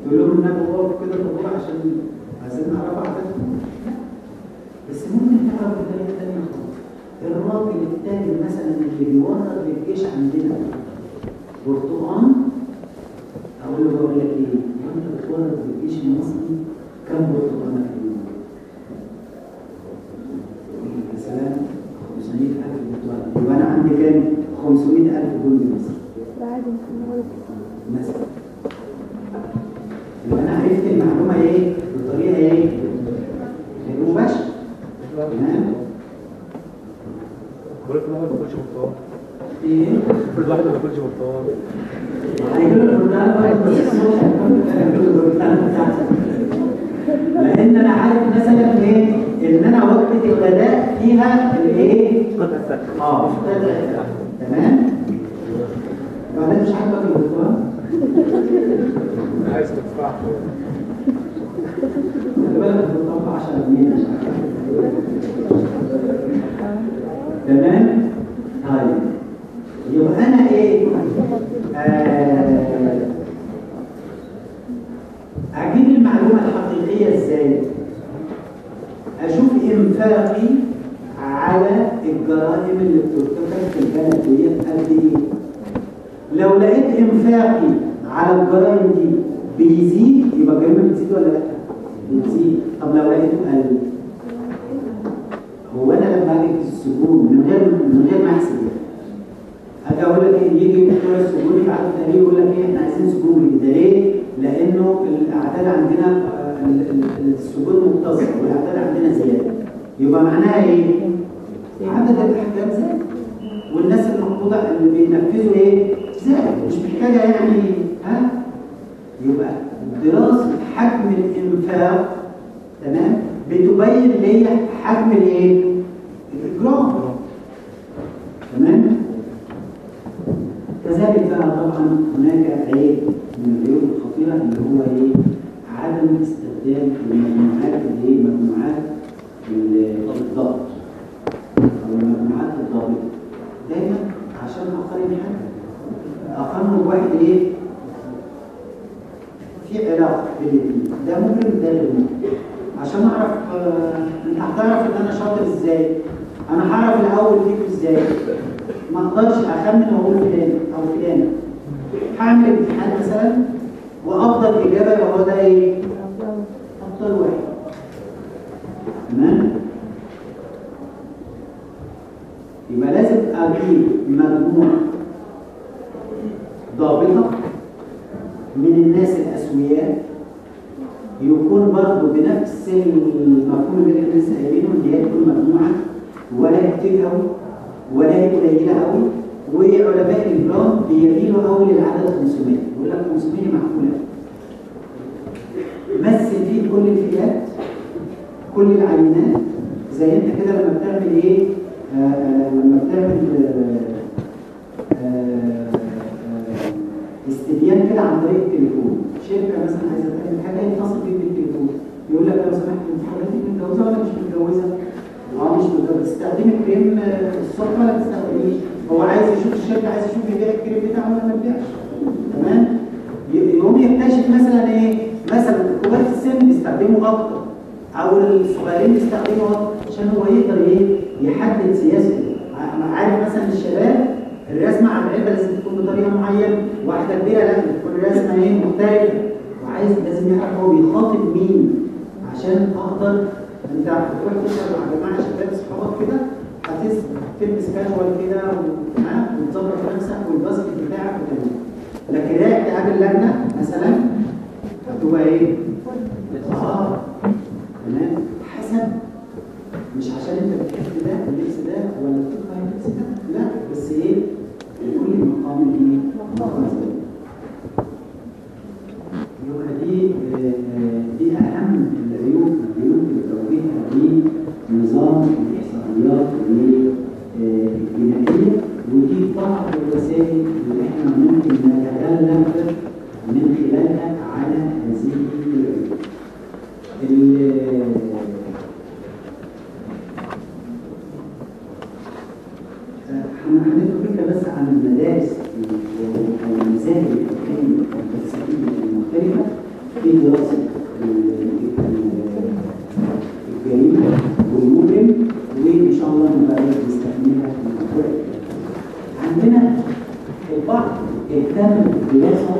تقول لهم انكم وقفوا كده طابور عشان عايزين نعرف عددكم. بس ممكن تعرف بطريقه ثانيه خالص. الراجل التاني مثلا اللي بيورد للجيش عندنا برتقان، اقول له بقول لك ايه؟ انت بتورد للجيش المصري كم برتقانه في اليوم؟ مثلا 500,000 برتقانه، يبقى انا عندي كام؟ 500,000 جندي مصري. مثلا يبقى انا عرفت المعلومه ايه؟ بطريقه ايه؟ غير مباشره. تمام؟ كل واحد ما بياكلش برتقال. ايه؟ كل واحد ما بياكلش برتقال. لان انا عارف مثلا ايه؟ ان انا وجبه الغداء فيها الايه؟ تمام؟ بعدين مش عاجبك البرتقال؟ عايز تدفع. خلي بالك البرتقال 10 جنيه. تمام؟ طيب يبقى انا ايه؟ اجيب المعلومه الحقيقيه ازاي؟ اشوف انفاقي على الجرائم اللي بترتكب في البلد دي قد ايه؟ لو لقيت انفاقي على الجرائم دي بيزيد يبقى الجريمه بتزيد ولا لا؟ بتزيد. طب لو لقيته قل؟ هو انا لما اجي في السجون من غير ما احسب اجي اقول لك يجي بتوع السجون يبعتوا تقرير يقول لك ايه احنا عايزين سجون جديده. ليه؟ لانه الاعداد عندنا السجون متصله والاعداد عندنا زياده. يبقى معناها ايه؟ عدد الاحكام زاد والناس المقبوضه اللي بينفذوا ايه؟ زاد. مش محتاجه يعني ها؟ يبقى دراسه حجم الانفاق تمام بتبين لي حجم الايه؟ الاجرام. تمام؟ كذلك بقى طبعا هناك عيب من العيوب الخطيره اللي هو ايه؟ عدم استخدام المجموعات اللي هي مجموعات الضبط او المجموعات الضابطه. دايما عشان اقارن حاجه اقارن واحد ايه؟ في علاقه بين الاثنين، ده ممكن ده غير ممكن. عشان اعرف انت هتعرف ان انا شاطر ازاي؟ انا هعرف الاول فيك ازاي؟ ما اقدرش اخمن واقول فلان او فلانه. هعمل امتحان مثلا وافضل اجابه يبقى هو ده ايه؟ افضل واحد. تمام؟ يبقى لازم اجيب مجموعه ضابطه من الناس الاسوياء يكون برضه بنفس المفهوم اللي احنا لسه قايلينه، اللي هي تكون مجموعه ولا هي كتير قوي ولا هي قليله قوي. وعلماء الاجرام بيميلوا قوي للعدد 500، يقول لك 500 معقوله. مثل فيه كل الفئات كل العينات، زي انت كده لما بتعمل ايه؟ لما بتعمل استبيان كده عن طريق التليفون. شركه مثلا عايزه تعمل حاجه يتصل بيك بالتليفون يقول لك لو سمحت انت حضرتك متجوزه ولا مش متجوزه؟ مش متجوزه. بتستخدمي كريم الصبح ولا بتستخدميه؟ هو عايز يشوف الشركه عايز يشوف يبيع الكريم بتاعه ولا ما يبيعش. تمام؟ يقوم يكتشف مثلا ايه؟ مثلا كبار في السن بيستخدموا اكتر او الصغيرين بيستخدموا اكتر عشان هو يقدر ايه؟ يحدد سياسته. عارف مثلا الشباب الرسمه على العلبه لازم تكون بطريقه معينه، واحده كبيره لا تكون الرسمه ايه؟ مختلفه. وعايز لازم يعرف هو بيخاطب مين عشان اقدر. انت هتروح تشتغل مع جماعه شباب اصحابك كده هتلبس كاجوال كده وتظبط نفسك والباسكت بتاعك وكده. لكن رايح تقابل لجنه مثلا هتبقى ايه؟ تمام؟ حسب مش عشان انت بتحب ده اللبس ده ولا بتكره اللبس ده، لا بس ايه؟ كل مقام ايه؟ مقام زي دي اهم العيوب اللي بتواجهها نظام الاحصائيات الجنائيه، ودي بعض الوسائل اللي احنا ممكن نتغلب من خلالها على هذه العيوب. هندي فكره بس عن المدارس او المذاهب الفقهيه والفلسفيه المختلفه في دراسة الجريمة والمجرم، وإن شاء الله نبقى نستكملها في الموضوع. عندنا البعض اهتم بالدراسة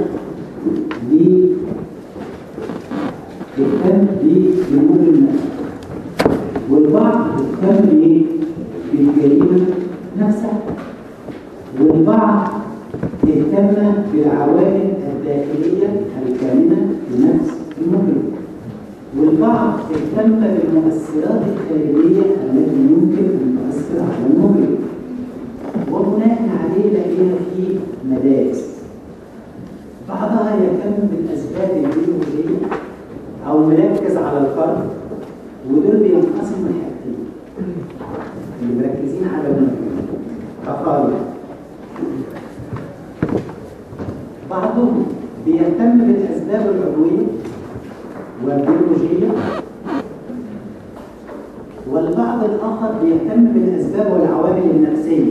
بالمجرم نفسه، والبعض اهتم بالجريمة نفسها، والبعض اهتم بالعوامل الداخلية الكامنة لنفس المجرم، والبعض اهتم بالمؤثرات الخارجية التي يمكن أن تؤثر على المجرم. وبناء عليه لقينا في مدارس بعضها يهتم بالأسباب البيولوجية أو مركز على الفرد، ودول بينقسموا لحاجتين اللي مركزين على المجرم أفراد. بعضهم بيهتم بالأسباب العضوية والبيولوجية، والبعض الآخر بيهتم بالأسباب والعوامل النفسية.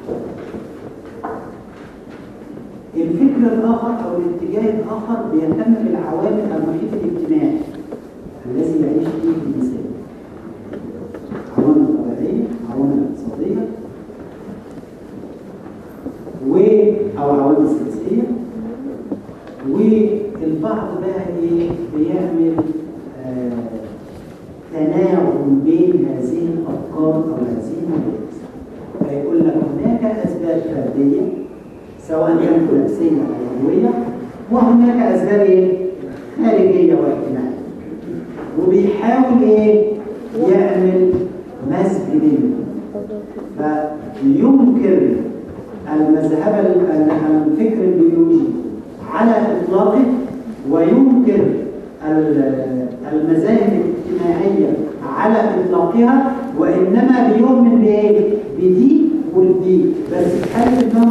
الفكر الآخر أو الاتجاه الآخر بيهتم بالعوامل المحيط الاجتماعي الذي يعيش فيه الإنسان، عوامل طبيعية، عوامل اقتصادية، أو عوامل سياسية. والبعض بقى بيعمل تناغم بين هذه الأفكار أو هذه المدارس، فيقول لك هناك أسباب فردية سواء كانت نفسية أو عضوية، وهناك أسباب خارجية واجتماعية، وبيحاول يعمل مزج بينهم. فينكر المذهب الفكر البيولوجي على إطلاقه، وينكر المذاهب الاجتماعية على إطلاقها، وإنما بيؤمن بدي والدي، بس في حالة إنهم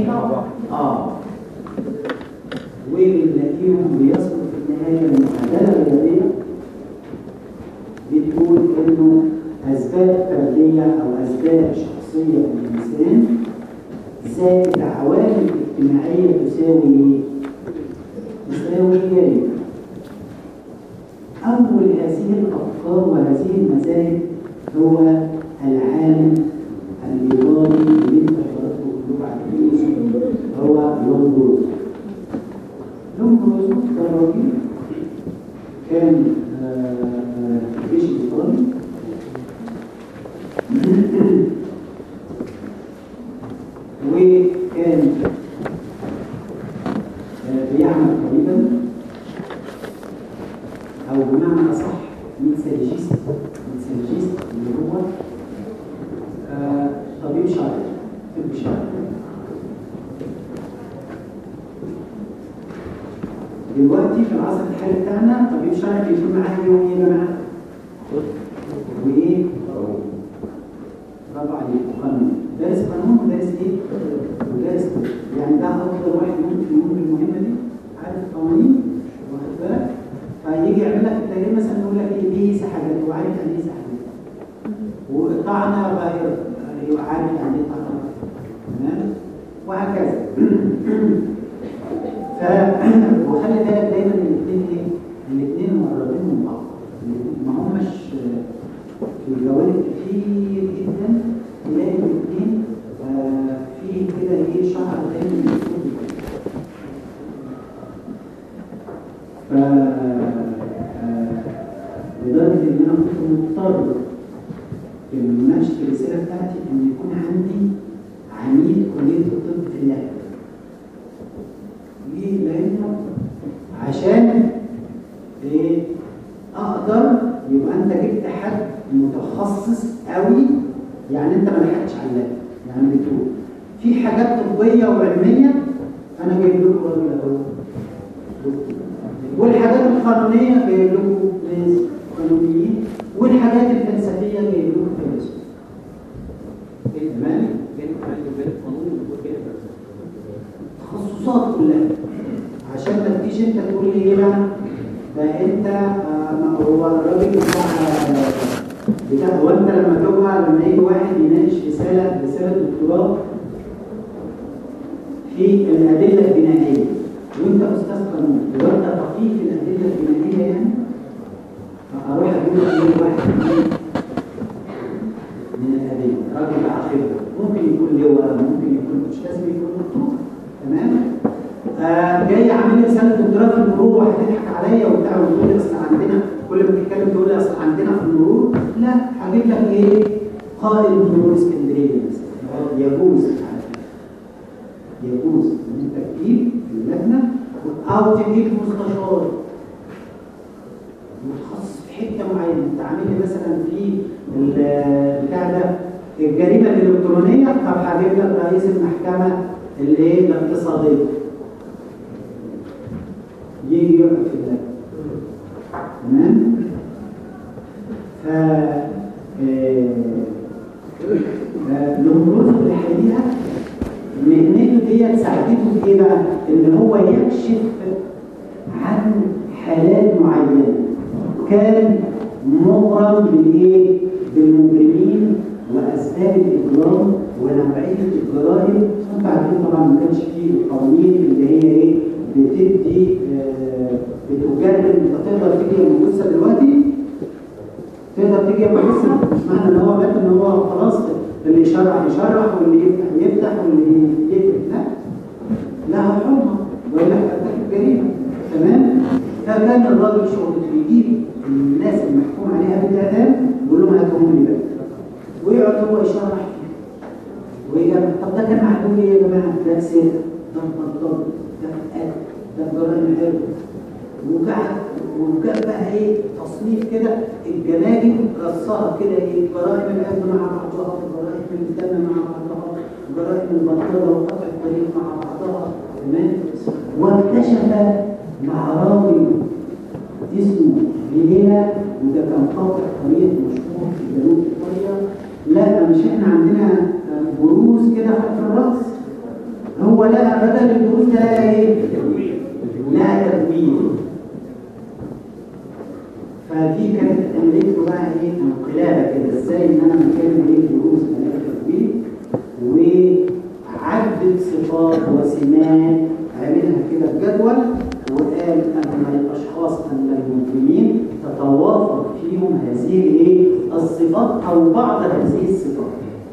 ونلاقيهم بيصلوا في النهاية المعادلة الرياضية بتقول إنه أسباب فردية أو أسباب شخصية في الإنسان زائد عوامل اجتماعية تساوي جريمة. أول هذه الأفكار وهذه المذاهب هو العالم الليبرالي اللي انت حضرته كلكم عارفينه، هو لومبروزو. لومبروزو ده راجل كان في الجيش الإيطالي، وكان بيعمل طبيبا، أو بمعنى أصح ميتسولوجيست اللي هو طبيب شرعي، طب شرعي. دلوقتي في العصر الحالي بتاعنا طبيب شرعي بيكون معاه يا جماعة برافو عليك، قانون، دارس قانون ودارس ودارس يعني ده أفضل واحد ممكن يقوم بالمهمة دي، عارف القوانين، واخد بالك؟ فيجي يعمل لك التقرير مثلا يقول لك دي سحبات، هو عارف يعني ايه سحبات، والطعنه غير يبقى عارف يعني ايه طعنه، تمام، وهكذا. وخلي بالك دايما الاثنين مقربين من بعض، ما هماش في جوانب كتير جدا تلاقي الاثنين في كده شعر دايما لدرجة إن أنا كنت مضطر في مناقشة الرسالة بتاعتي إن يكون عندي عميد كلية الطب في اللجنة. ليه؟ لأنه عشان أقدر يبقى أنت جبت حد متخصص قوي، يعني أنت ما لحقتش على اللجنة، يعني بتقول في حاجات طبية وعلمية أنا جايب لكم راجل أهو، والحاجات القانونية جايب لكم ناس قانونيين، والحاجات الفلسفية جايب لكم فلاسفة. تمام؟ بين القانون وبين التخصصات كلها، عشان ما تجيش انت تقول لي ايه بقى؟ ده انت هو الراجل بتاع هو انت لما يجي واحد يناقش رسالة دكتوراه في الأدلة البنائية، وانت أستاذ قانون وانت فقيه في الأدلة البنائية، ايه واحد من الابين راجل بقى خبره، ممكن يكون لواء، ممكن يكون مش لازم يكون دكتور، تمام؟ جاي عامل لي رساله دكتوراه في المرور وهتضحك عليا وبتاع وتقول لي اصل عندنا كل ما تتكلم تقول لي اصل عندنا في المرور، لا هجيب لك ايه؟ قائد مرور اسكندريه مثلا، يجوز يجوز ان انت تجيب في اللجنه او تجيب مستشار متخصص في حته معينه، انت عامل لي مثلا في بتاع ده الجريمه الالكترونيه، طب هجيب لك رئيس المحكمه الايه الاقتصاديه يجي يقف في اللجنه، تمام؟ ف لمروز الحقيقه مهنته ديت ساعدته في ايه بقى؟ ان هو يكشف عن حالات معينه كان مغرم بالايه؟ بالمجرمين واسباب الاجرام ونوعيه الجرائم. انتوا عارفين طبعا ما كانش فيه القوانين اللي هي ايه؟ بتدي بتجرم. انت تقدر تيجي من الجثه دلوقتي؟ تقدر تيجي من الجثه؟ مش معنى ان هو مات ان هو خلاص اللي يشرح يشرح واللي يفتح يفتح واللي يقتل، لا لها حرمه والا هترتكب جريمه، تمام؟ فكان الراجل شغلته يجيب الناس المحكوم عليها بالاعدام يقول لهم هاتهم لي بقى، ويقعد هو يشرح ويجمع. طب ده كان معلوم ايه يا جماعه؟ ده سرقه، ده بطل، ده قتل، ده جرائم حرب، وكان بقى ايه تصنيف كده الجماجم رصها كده ايه؟ جرائم العرض مع بعضها، جرائم الدم مع بعضها، جرائم البطاله وقطع الطريق مع بعضها، تمام؟ واكتشف مع راجل اسمه فيينا، وده كان قاطع طريق مشهور في جنوب ايطاليا. لا مش احنا عندنا بروز كده خلف الراس، هو لقى بدل البروز ده ايه؟ لا تدوير. فدي كانت عملته بقى ايه؟ انقلابه كده، ازاي ان انا مكان ايه البروز بلاقي تدوير، وعدد صفات وسمات عملها كده بجدول، وقال ان الاشخاص ان المجرمين تتوافق فيهم هذه الايه؟ الصفات او بعض هذه الصفات.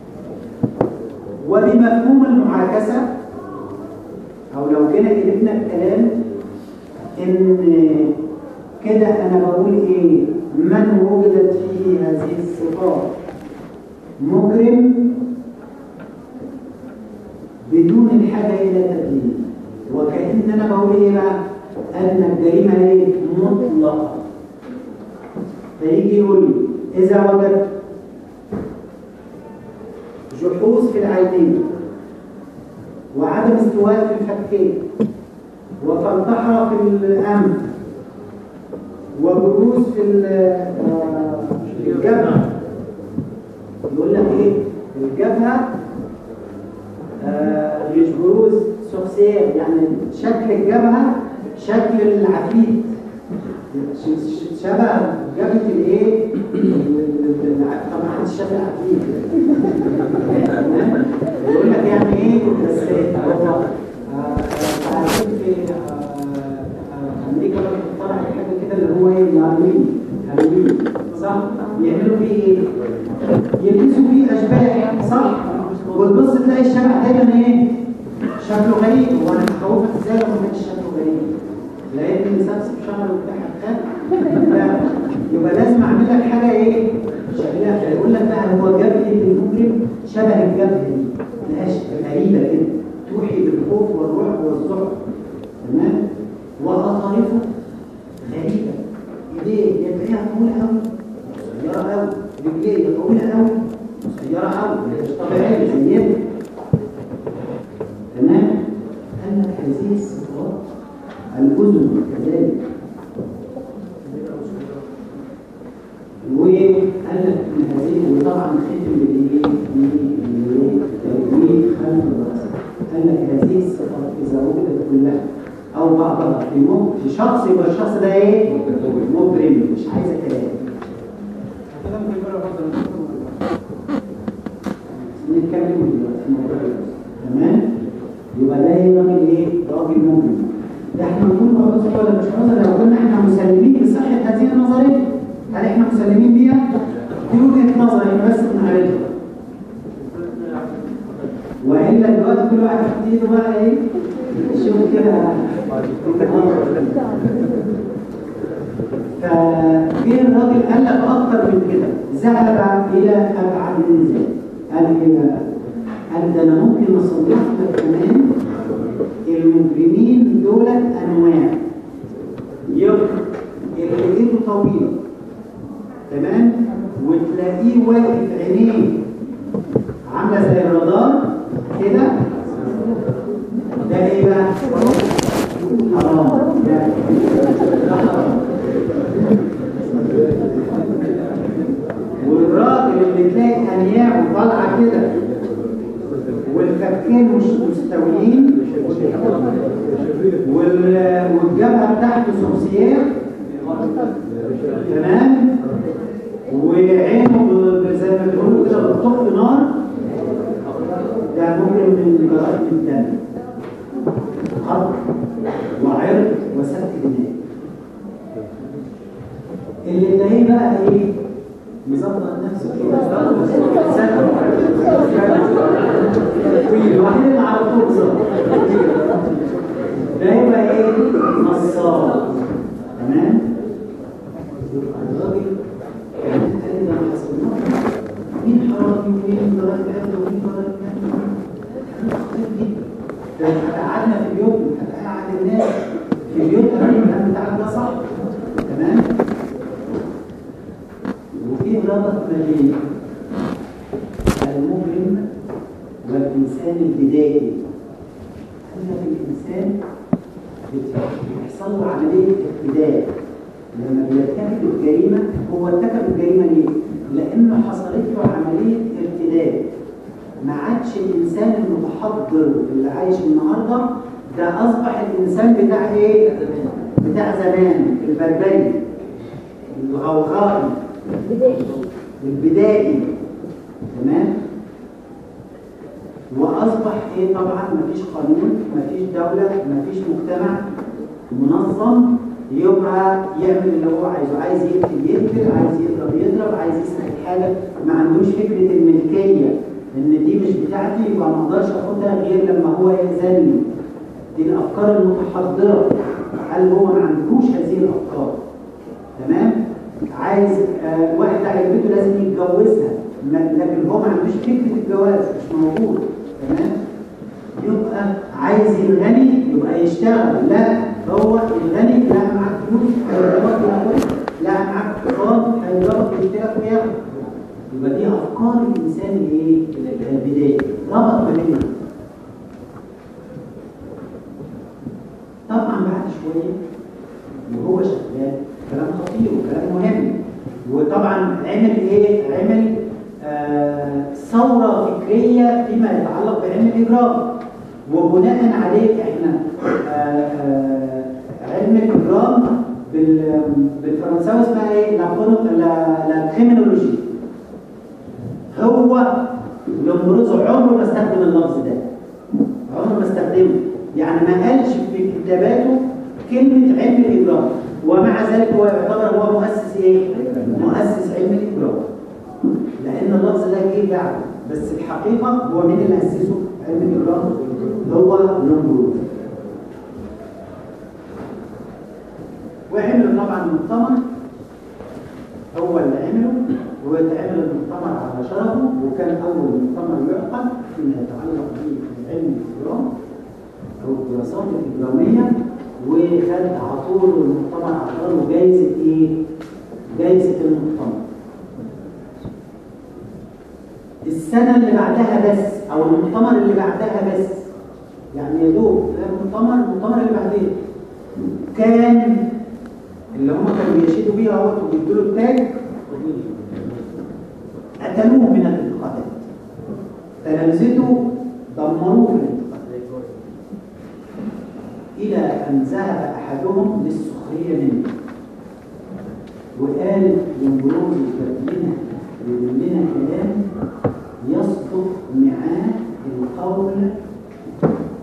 وبمفهوم المعاكسه او لو جينا قلبنا الكلام ان كده انا بقول ايه؟ من وجدت فيه هذه الصفات مجرم بدون الحاجه الى تدليل، وكأن انا بقول ايه بقى؟ ان الجريمه ايه؟ مطلقه. فيجي يقول لي اذا وجدت جحوظ في العينين وعدم استواء في الفكين وفرطحه في الانف وبروز في الجبهه، يقول لك ايه؟ الجبهه مش بروز سوكسير، يعني شكل الجبهه شكل العفريت، شبه جبهه الايه؟ طبعا محدش شاف العفريت. يقول لك يعني ايه؟ بس هو عارفين في امريكا طلع حاجه كده اللي هو ايه؟ هالوين، صح؟ يعملوا فيه ايه؟ يلبسوا فيه اشباح، صح؟ وتبص تلاقي الشبح دايما ايه؟ شكله غريب. هو انا هخوفك ازاي لو ما كانش شكله غريب؟ لان مسبسب شعره وبتاع خان، يبقى لازم اعمل لك حاجه ايه؟ شكلها. فيقول لك بقى هو جبهه المجرم شبه الجبهه دي، ملهاش غريبه كده، توحي بالخوف والرعب والذعر، تمام؟ واطارفه غريبه، ايديه يبقى طويله قوي، صغيره قوي، رجليه طويله قوي، صغيره قوي، مش طبيعيه زينا، تمام؟ قال لك هذه الصفات الأذن كذلك، وقال لك ان هذه وطبعا ختم بالايه؟ بالتجويد خلف الراس. قال لك هذه الصفات اذا وجدت كلها او بعضها في شخص، يبقى الشخص ده ايه؟ مجرم، مش عايزه كلام. نتكلم دلوقتي في الموضوع ده، تمام؟ يبقى ده راجل ايه؟ راجل مجرم. ده احنا نقول عذر ولا مش عذر لو كنا احنا مسلمين بصحه هذه النظريه؟ هل احنا مسلمين بيها؟ دي وجهة نظري بس بنعرضها. والا دلوقتي كل واحد في ايده بقى ايه؟ شوف كده. فجه الراجل قال لك اكتر من كده، ذهب الى ابعد من ذلك. قال ايه بقى؟ قال ده انا ممكن اصنف لك كمان المجرمين دول انواع. يبقى اللي ايده طويله تمام وتلاقيه واقف عينيه عامله زي الرادار كده، ده ايه بقى؟ حرام. ده حرام. والراجل اللي تلاقي انيابه طالعه كده والفكين مش مستويين والجبهه بتاعته ثلاثيات تمام وعينه زي ما بيقولوا كده بتطفي نار، ده ممكن من جرائم الدم، قتل وعرض وسفك دماء. اللي تلاقيه بقى ايه؟ مظبط نفسه كده الوحيد اللي على طول ظبط ده يبقى ايه؟ نصاب. تمام؟ الراجل قال لي ده حصل مين حرامي ومين ضرب قتل ومين ضرب قتل. ده قعدنا في اليوم هتقعد الناس في اليوم الكلام بتاعك ده صح. تمام؟ وفي ربط ما بين المجرم والإنسان البدائي. قلنا في الإنسان بيحصل له عملية ابتداء لما بيرتكب الجريمة. هو ارتكب الجريمة ليه؟ لأنه حصلت له عملية ارتداد. ما عادش الإنسان المتحضر اللي عايش النهارده، ده أصبح الإنسان بتاع إيه؟ بتاع زمان، البربري الغوغائي البدائي. تمام؟ واصبح ايه؟ طبعا مفيش قانون، مفيش دوله، مفيش مجتمع منظم يبقى يعمل اللي هو عايزه. عايز يقتل، عايز يضرب، عايز يسرق حاجه. ما عندوش فكره الملكيه ان دي مش بتاعتي يبقى ما اقدرش اخدها غير لما هو يأذنني. دي الافكار المتحضره. هل هو ما عندهوش هذه الافكار؟ تمام؟ عايز واحده عجبته لازم يتجوزها، لكن هو ما عندوش فكره الجواز، مش موجود. تمام؟ يبقى عايز الغني يبقى يشتغل. لا، هو الغني لا معاك فلوس هيضربك الاول، لا معاك اقتصاد هيضربك ويشترك وياخد. يبقى دي افكار الانسان الايه؟ البدائي. ربط ما بينهم. طبعا بعد شويه وهو شغال كلام خطير وكلام مهم. وطبعا عمل ايه؟ عمل ثوره فكريه فيما يتعلق بعلم الاجرام. وبناء عليه احنا علم الاجرام بالفرنساوي اسمها ايه؟ لا كريمينولوجي. هو لومبروزو عمره ما استخدم اللفظ ده، عمره ما استخدمه، يعني ما قالش في كتاباته كلمه علم الاجرام. ومع ذلك هو يعتبر هو مؤسس ايه؟ مؤسس علم الاجرام، لان اللفظ ده جه بعده. بس الحقيقه هو مين اللي اسسه علم الاجرام؟ هو لومبروزو. وعمل طبعا مؤتمر، هو اللي عمله، واتعمل المؤتمر على شرفه، وكان اول مؤتمر يعقد فيما يتعلق بعلم الاجرام او الدراسات الاجراميه. وخد عطور المؤتمر عطاره جايزه ايه؟ جايزه المؤتمر. السنه اللي بعدها بس او المؤتمر اللي بعدها بس، يعني يا دوب المؤتمر اللي بعدين كان اللي هم كانوا بيشيدوا بيها اهوت وبيدوا له التاج، قتلوه من الانتقادات. تلامذته دمروه في الانتقادات الى ان ذهب احدهم للسخريه منه وقال لومبروزو يقول لنا كلام يصدق معاه القول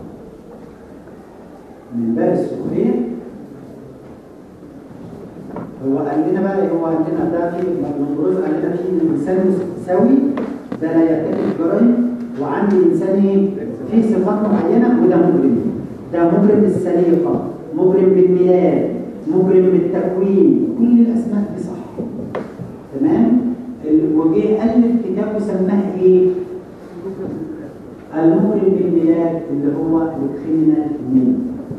من باب السخريه. هو قال لنا بقى، هو قال لنا ده في منظور، قال لنا في انسان سوي ده لا يرتكب الجرائم، وعندي انسان ايه؟ فيه صفات معينه وده مجرم. ده مجرم بالسليقه، مجرم بالميلاد، مجرم بالتكوين، كل الاسماء دي صح. تمام؟ وجه الف كتاب وسماه ايه؟ المجرم بالميلاد، اللي هو الكريمنال.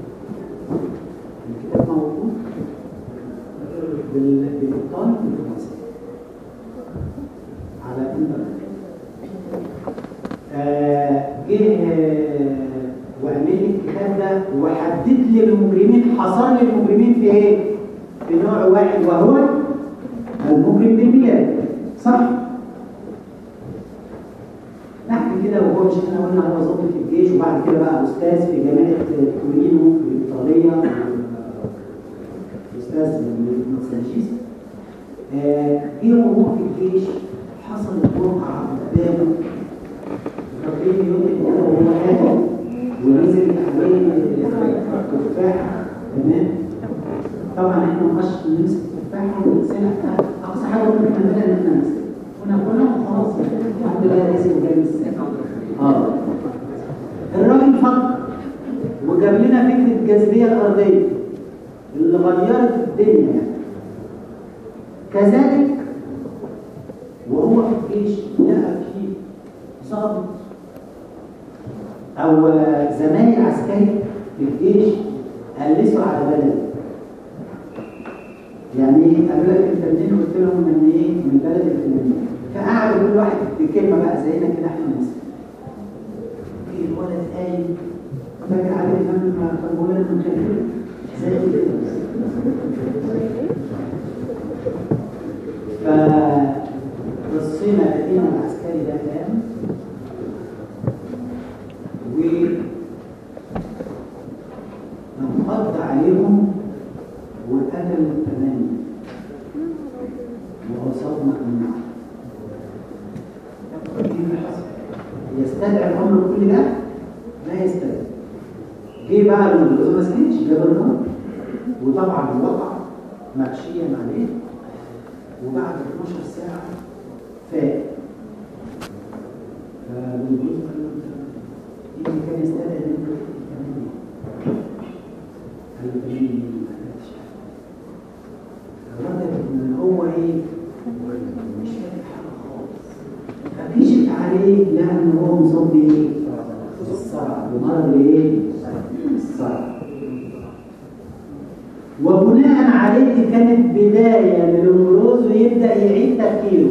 الكتاب موجود بالإبطال بالفرنسي على الإنترنت. جه وعمل لي الكتاب ده وحدد لي المجرمين، حصر لي المجرمين في ايه؟ في نوع واحد وهو المجرم بالميلاد. صح؟ نحكي كده، وهو مش احنا قلنا هو ضابط في الجيش وبعد كده بقى استاذ في جامعه تورينو الايطاليه، استاذ المساجيس. جه وهو في الجيش حصلت وقعه قدامه، الراجل يقول وهو قاعد ونزل عليه تفاحه. تمام؟ طبعا احنا ما نقدرش نمسك التفاحه ونغسلها، اقصى حاجه ممكن نعملها ان احنا نغسلها. كنا خلاص الحمد لله لازم جاي السنه. الراجل فكر وجاب لنا فكره الجاذبيه الارضيه اللي غيرت الدنيا يعني. كذلك وهو في الجيش لقى فيه ضابط او زمايل عسكري في الجيش قلسوا على بلد. يعني ايه؟ قالوا لك انت منين؟ قلت لهم من ايه؟ من بلد الفلانيه. فقعدوا كل واحد بكلمه بقى زينا كده احنا نسمع. في الولد قايم فاكر على الامام كان بيقول لنا من خلفيه زي كده. فبصينا لقينا العسكري ده قام وانقض عليهم وقتل 8 وأصابنا النار. ايه اللي حصل؟ يستدعي الامر كل ده؟ لا يستدعي. جه بقى المنظمه ما سكتش، جاب النار وطبعا الواقع مغشيا عليه، وبعد 12 ساعه فاق. فالمنظمه قال له انت ايه اللي كان يستدعي ان انت تعمل ايه؟ قال له ايه ما عملتش حاجه. الراجل ان هو ايه؟ مش فاهم حاجه خالص. فكشف عليه لان هو مصاب بايه؟ الصرع، بمرض ايه؟ الصرع. وبناء عليه كانت بدايه للامراض ويبدا يعيد تفكيره.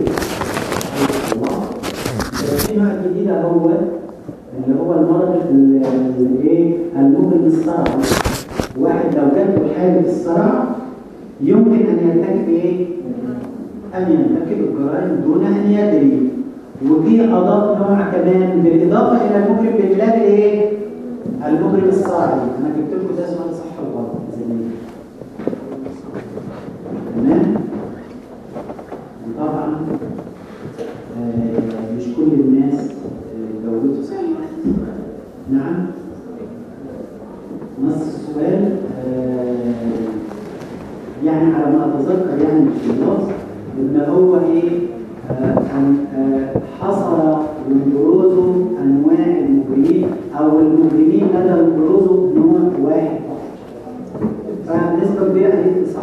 في نوع جديد هو اللي هو المرض الايه؟ المؤلم الصرع. واحد لو جاته حاله الصرع يمكن ان يرتكب ايه؟ ان يرتكب الجرائم دون ان يدري. وفي اضاف نوع كمان بالاضافه الى المجرم بالميلاد الايه؟ المجرم الصاعي. انا جبت لكم ده سؤال صح ولا غلط زمان. تمام؟ طبعا مش كل الناس جاوبته صح. نعم؟ نص السؤال يعني على ما اتذكر يعني في النص ان هو ايه؟ حصل من بروزه انواع المجرمين او المجرمين لدى بروزه نوع واحد فقط. فنسبه كبيره قالت صح.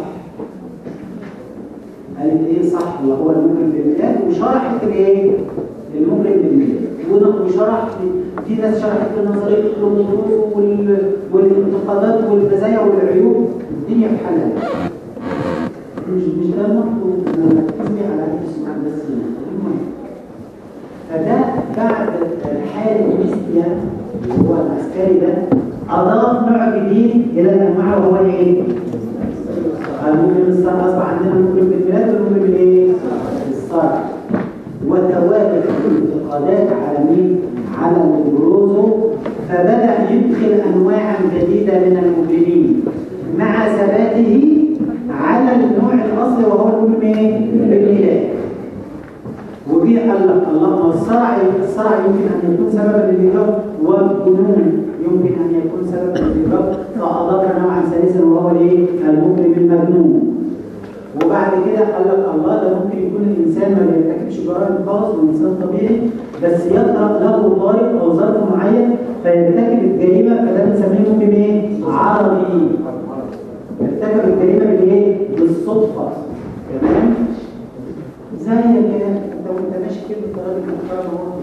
قالت ايه صح وهو المجرم بالميلاد، وشرحت الايه؟ المجرم بالميلاد. وشرحت في ناس شرحت نظريه الامور والانتقادات والمزايا والعيوب. الدنيا في حالها. مش ده المطلوب نركز على الاسماء بس. المهم فده بعد حاله ميستيا اللي هو العسكري ده اضاف نوع جديد الى الانواع وهو ايه؟ المجرم الصرع. اصبح عندنا المجرم بالميلاد والمجرم بالايه؟ الصرع. وتوالت الانتقادات على مين؟ على البروزو. فبدا يدخل انواعا جديده من المجرمين مع ثباته على النوع الاصلي وهو المجرم ايه؟ بالميلاد. وجه قال لك الله، الصرع يمكن ان يكون سببا للاجهاض، والجنون يمكن ان يكون سببا للاجهاض، فاضاف نوعا ثالثا وهو الايه؟ المجرم المجنون. وبعد كده قال لك الله ده ممكن يكون الانسان ما بيرتكبش جرائم خالص وانسان طبيعي، بس يطرق له طارئ او ظرف معين فيرتكب الجريمه، فده بنسميه ممكن ايه؟ عرضي. ارتكب الجريمه بالايه؟ بالصدفه. تمام؟ زي كده انت وانت ماشي كده راجل محترم اهو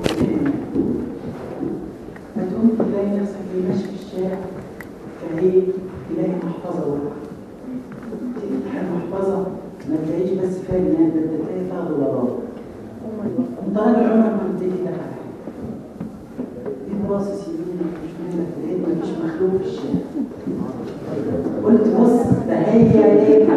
فتقوم تلاقي نفسك ماشي في الشارع فايه؟ تلاقي محفظه وقعت. تيجي تفتح المحفظه ما تلاقيش بس فيها جنيه، ده تلاقي فيها دولارات. انت راجل عمرك ما بتلاقي كده حاجه. جيت باصص يمينك وشمالك لقيت مفيش مخلوق في الشارع. قلت بص ده هي ايه؟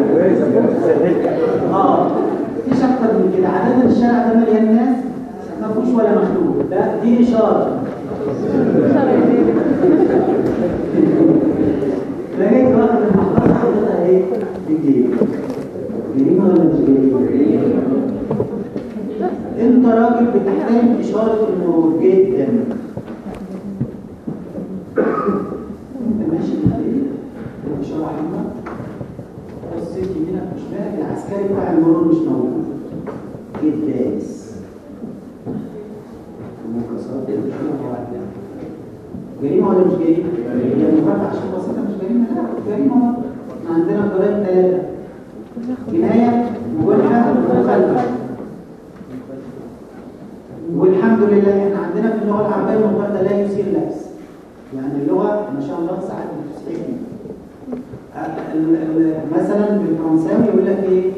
مفيش اكتر من كده. عادة الشارع ده مليان ناس ما فيهوش ولا مخلوق، ده دي اشاره. لقيت واحد المحفظه حاططها ايه؟ في الجيب. جريمه ولا مش جريمه؟ انت راجل بتحترم اشاره المرور جدا. انت ماشي بالليل اشاره حمراء بصيت يمينك وشمالك العسكري بتاع المرور مش موجود. جيت دايس ومكسرات جريمه ولا مش جريمه؟ هي مخالفه عشان بسيطه مش جريمه؟ لا جريمه. احنا عندنا جرائم 3: جنايه وجنحه ومخالفه. والحمد لله احنا عندنا في اللغه العربيه المفرد لا يثير لبس. يعني اللغه ما شاء الله ساعات بتسعدني. مثلا بالفرنساوي يقول لك ايه؟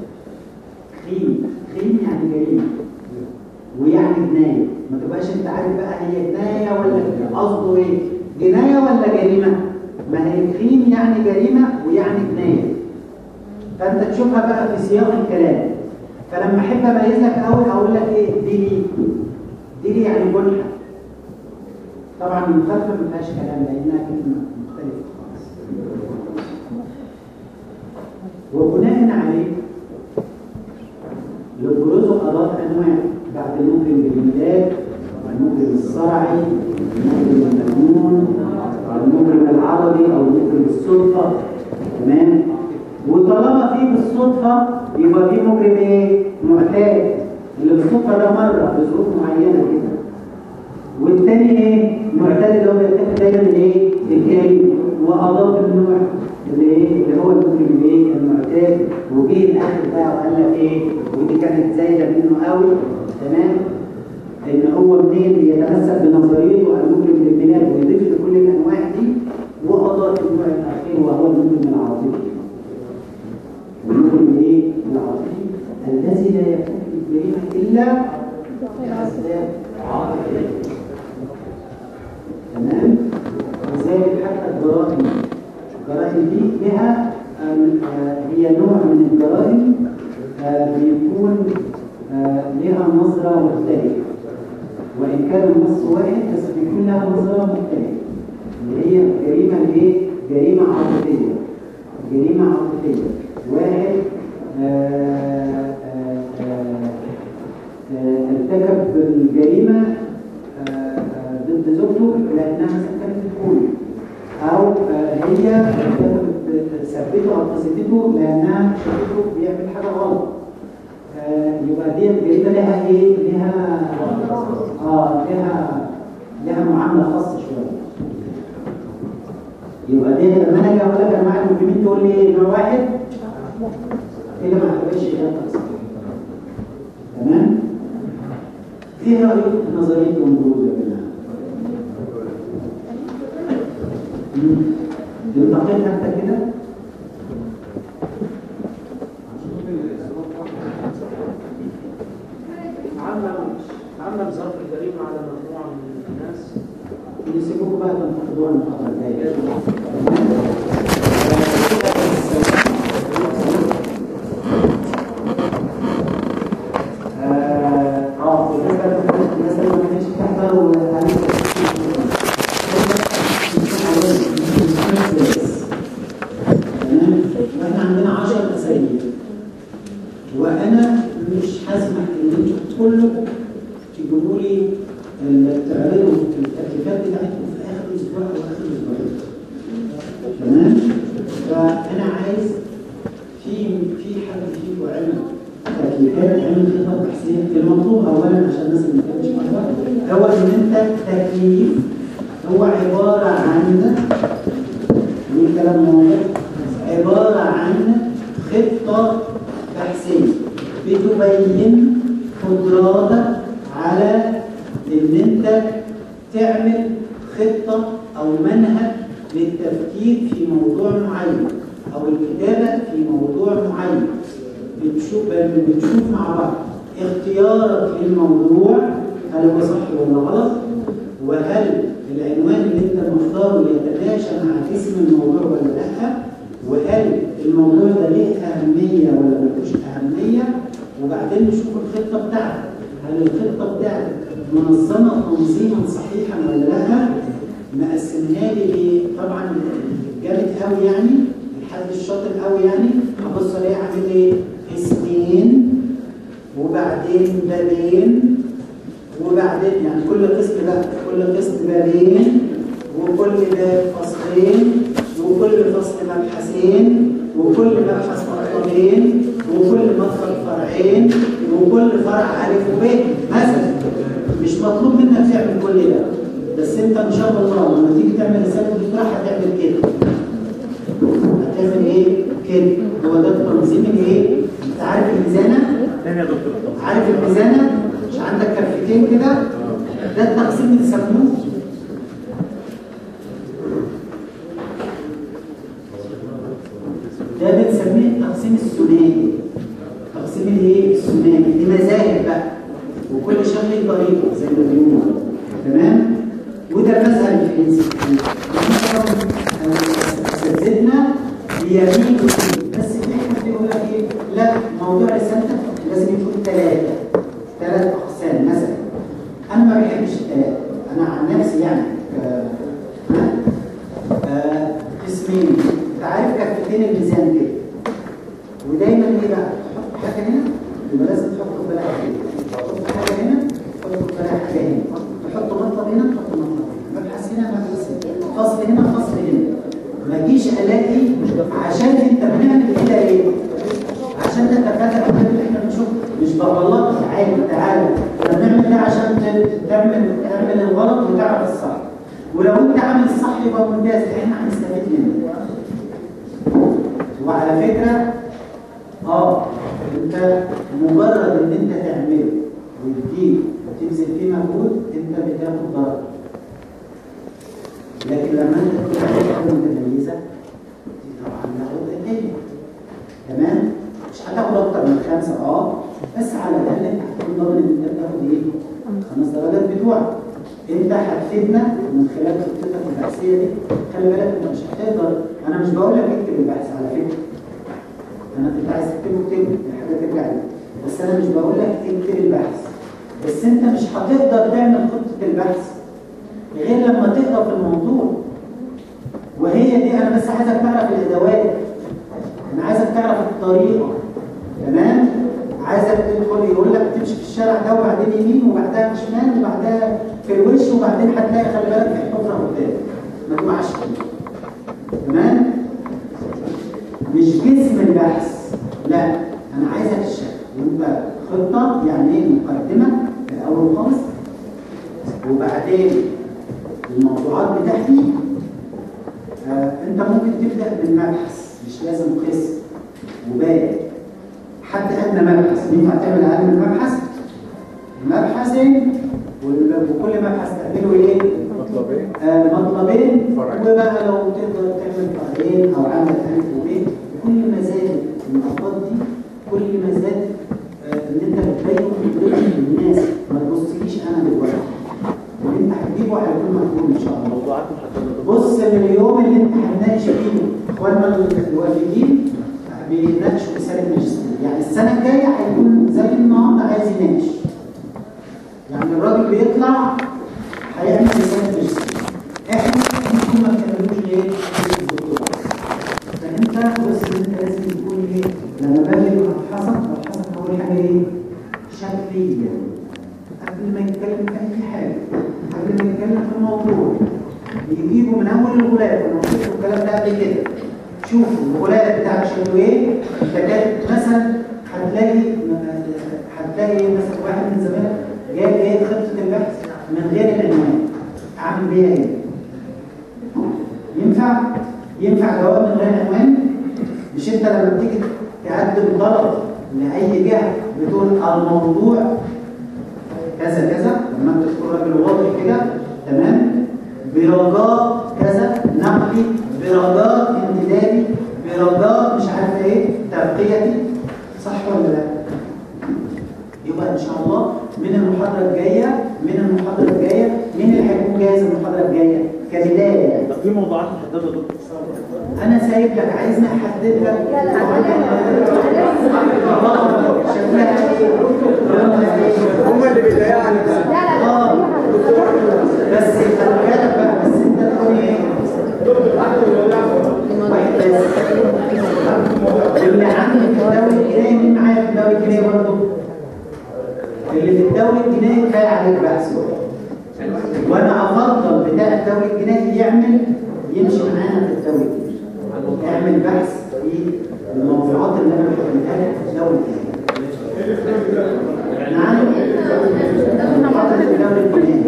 خيم يعني جريمه ويعني جنايه. ما تبقاش انت عارف بقى هي جنايه ولا قصده ايه؟ جنايه ولا جريمه؟ ما هي خيم يعني جريمه ويعني جنايه. فانت تشوفها بقى في سياق الكلام. فلما احب اميز لك قوي اقول لك ايه؟ دي يعني جنحه. طبعا المخالفه ما فيهاش كلام لانها كلمه مختلفه خالص. وبناء عليه لوبروزو اضاف انواع بعد المجرم بالميلاد، المجرم الصرعي، المجرم المجنون، المجرم العرضي او المجرم بالصدفه. تمام؟ وطالما في بالصدفه يبقى في مجرم ايه؟ معتاد، اللي بالصدفه ده مره في ظروف معينه كده. والتاني ايه؟ معتاد اللي هو بيرتكب دايما الايه؟ الجريمه. واضاف النوع اللي هو المجرم الايه؟ المعتاد. وجه الاخر بقى وقال لك ايه؟ ودي كانت زايده منه قوي. تمام؟ ان هو منين بيتمسك بنظريته المجرم بالميلاد ويضيف لكل الانواع دي، واضاف النوع الاخير وهو المجرم العاطفي. المجرم ايه؟ العاطفي الذي لا يرتكب الجريمه الا لاسباب عاطفيه. تمام؟ لذلك حتى الجرائم دي لها هي نوع من الجرائم بيكون لها نظرة مختلفة، وإن كان النص واحد بس بيكون لها نظرة مختلفة، اللي هي جريمة ايه؟ جريمة عاطفية. جريمة عاطفية. واحد ارتكب الجريمة ضد زوجته لأنها مثلا كانت بتقول، أو هي ثبته أو قصدته لأنها شافته بيعمل حاجة غلط. يبقى دي الجريمة لها إيه؟ لها معاملة خاصة شوية. يبقى دي لما أنا أجي أقول لك أنا معاك المجرمين تقول لي إيه؟ نوع واحد كده ما اعتبرش ده تقصير. تمام؟ دي رأيي في نظرية لومبروزو يا جماعة. انتقلت حتى كده عمل ظرف الجريمه على مجموعه من الناس. يسيبوكوا بقى تنتقدوها المحاضرة الجاية. مثلا ما كانش تحضروا احنا عندنا 10 اساليب، وانا مش هسمح ان انتوا كلكم تجيبوا لي تعرضوا التكليفات بتاعتكم في اخر اسبوع او اخر اسبوعين. تمام؟ فانا عايز في في حد فيكم علم تكييفات علم خطه تحسين المطلوب اولا عشان الناس اللي ما كانتش عارفه هو ان انت تكييف هو عباره عن كلام واضح عباره عن خطه تحسين بتبين قدراتك على ان انت تعمل خطه او منهج للتفكير في موضوع معين او الكتابه في موضوع معين. بتشوف مع بعض اختيارك للموضوع هل هو صح ولا غلط، وهل العنوان اللي انت مختاره يتماشى مع اسم الموضوع ولا لا، وهل الموضوع ده ليه اهميه ولا ملوش اهميه، وبعدين نشوف الخطه بتاعتك هل الخطه بتاعتك منظمه تنظيما صحيحا ولا لا. مقسمها لي طبعا جامد قوي يعني الحد الشاطر قوي يعني هبص الاقي عامل ايه؟ اسمين وبعدين بابين وبعدين يعني كل قسم بقى كل قسم بابين وكل باب فصلين وكل فصل مبحثين وكل مبحث مطلبين وكل مطلب فرعين وكل فرع الف وب مثلا. مش مطلوب منك تعمل كل ده، بس انت ان شاء الله لما تيجي تعمل رساله دكتوراه هتعمل كده. هتعمل ايه؟ كده. هو ده التنظيم الايه؟ انت عارف الميزانه؟ تاني يا دكتور. عارف الميزانه؟ مش عندك كفتين كده؟ ده التقسيم اللي بيسموه ده بنسميه التقسيم الثنائي. التقسيم الايه؟ الثنائي. دي مذاهب بقى وكل شغل طريقه زي ما بيقولوا. تمام؟ وده المذهب الفرنسي. اساتذتنا بيميلوا بس احنا بيقول لك ايه؟ لا موضوع رسالتك لازم يكون ثلاث اقسام مثلا. انا ما بحبش الثلاثه، انا عن نفسي يعني قسمين. انت عارف كفتين الميزان كده، ودايما ايه بقى؟ تحط حاجه هنا يبقى لازم تحط في بالك كده، تحط حاجه هنا تحط في بالك حاجه هنا، تحط مطلب هنا تحط مطلب هنا، مبحث هنا مبحث هنا، فصل هنا فصل هنا. ما اجيش الاقي عشان انت بنعمل كده ليه؟ عشان نتفادى كل اللي احنا بنشوفه. مش بغلط تعالى احنا بنعمل ده عشان تعمل الغلط وتعرف الصح، ولو انت عامل الصح يبقى ممتاز احنا هنستفيد منه. وعلى فكره انت مجرد ان انت تعمله وتجيب وتبذل فيه مجهود انت بتاخد درجه، لكن لما انت تكون حاجه متميزه دي طبعا هتاخد تاني. تمام؟ مش هتاخد اكتر من 5 بس على الاقل انت هتكون ضامن ان انت بتاخد ايه؟ 5 درجات بتوعك. انت هتفيدنا من خلال خطتك البحثيه دي. خلي بالك انت مش هتقدر، انا مش بقول لك اكتب البحث على فكره. انا كنت عايز تكتبه الحاجه ترجع لي، بس انا مش بقول لك اكتب البحث. بس انت مش هتقدر تعمل خطه البحث غير لما تقرا في الموضوع. وهي دي انا بس عايزك تعرف الادوات، انا عايزك تعرف الطريقه. تمام؟ عايزك تدخل يقول لك تمشي في الشارع ده وبعدين يمين وبعدها شمال وبعدها في الوش وبعدين هتلاقي خلي بالك في حفره قدام ما تقعش. تمام؟ مش جسم البحث، لا انا عايزك الشكل. وانت خطه يعني ايه؟ مقدمه في الاول خالص، وبعدين الموضوعات بتاعتي. انت ممكن تبدا بالمبحث، مش لازم قسم وباقي حد ادنى مبحث. ينفع تعمل اقل من مبحث؟ مبحثين، وكل مبحث تعمله ايه؟ مطلبين وبقى لو تقدر تعمل فرعين او عمل الف وبين. كل ما زاد النقاط دي كل ما زاد ان انت بتبين قدرتك للناس. ما تبصليش انا دلوقتي، اللي انت هتجيبه هيكون مقبول ان شاء الله. بص اليوم اللي انت هتناقش فيه اخواننا الوافدين بيناقشوا رساله ماجستير، يعني السنه الجايه هيكون زي النهارده عايز يناقش. يعني الراجل بيطلع هيعمل رساله ماجستير، احنا ممكن ما بنعملوش ليه؟ فانت بص انت لازم تكون ايه؟ لما باجي ابحثك اول حاجه ايه؟ شكليه. قبل ما يتكلم في اي حاجه، قبل ما يتكلم في الموضوع يجيبوا من اول الغلاف. انا قلت لكم الكلام ده قبل كده. شوفوا الغلاف بتاعك شكله ايه؟ انت كاتب مثلا هتلاقي مثلا واحد من زمان جايب خطه البحث من غير العنوان، اعمل بيها ايه؟ ينفع جواب من غير عنوان؟ مش انت لما بتيجي تقدم طلب لاي جهه بتقول الموضوع كذا كذا، لما انت تكون راجل واضح كده تمام، برجاء كذا نقلي، برجاء امتدادي، برجاء مش عارف ايه ترقيتي، صح ولا لا؟ يبقى ان شاء الله من المحاضره الجايه مين اللي هيكون جاهز المحاضره الجايه كبدايه يعني؟ في موضوعات محدده يا دكتور؟ انا سايب لك، عايزني احدد لك شكلها ايه؟ هم اللي بيضايقوا على بس خلي بالك بقى، بس انت تكون ايه؟ واحد بس اللي عندي في الدوري الجنائي، مين معايا في الدوري الجنائي برضه؟ اللي في الدوري الجنائي كفايه عليك بحث، وانا افضل بتاع الدوري الجنائي يمشي معانا في الدوري الجنائي، اعمل بحث في الموضوعات اللي انا بحبها لك في الدوري الجنائي. نعم، محاضره الدوري الجنائي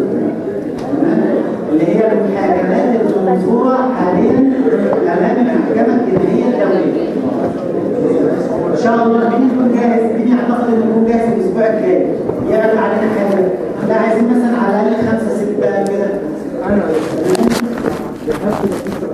اللي هي المحاكمات المنظوره حاليا امام المحكمه الجنائيه الدوليه. ان شاء الله مين يكون جاهز؟ مين يعتقد انه يكون جاهز الاسبوع الجاي؟ يعرض علينا حاجه؟ لا، عايزين مثلا على الاقل 5 6 كده.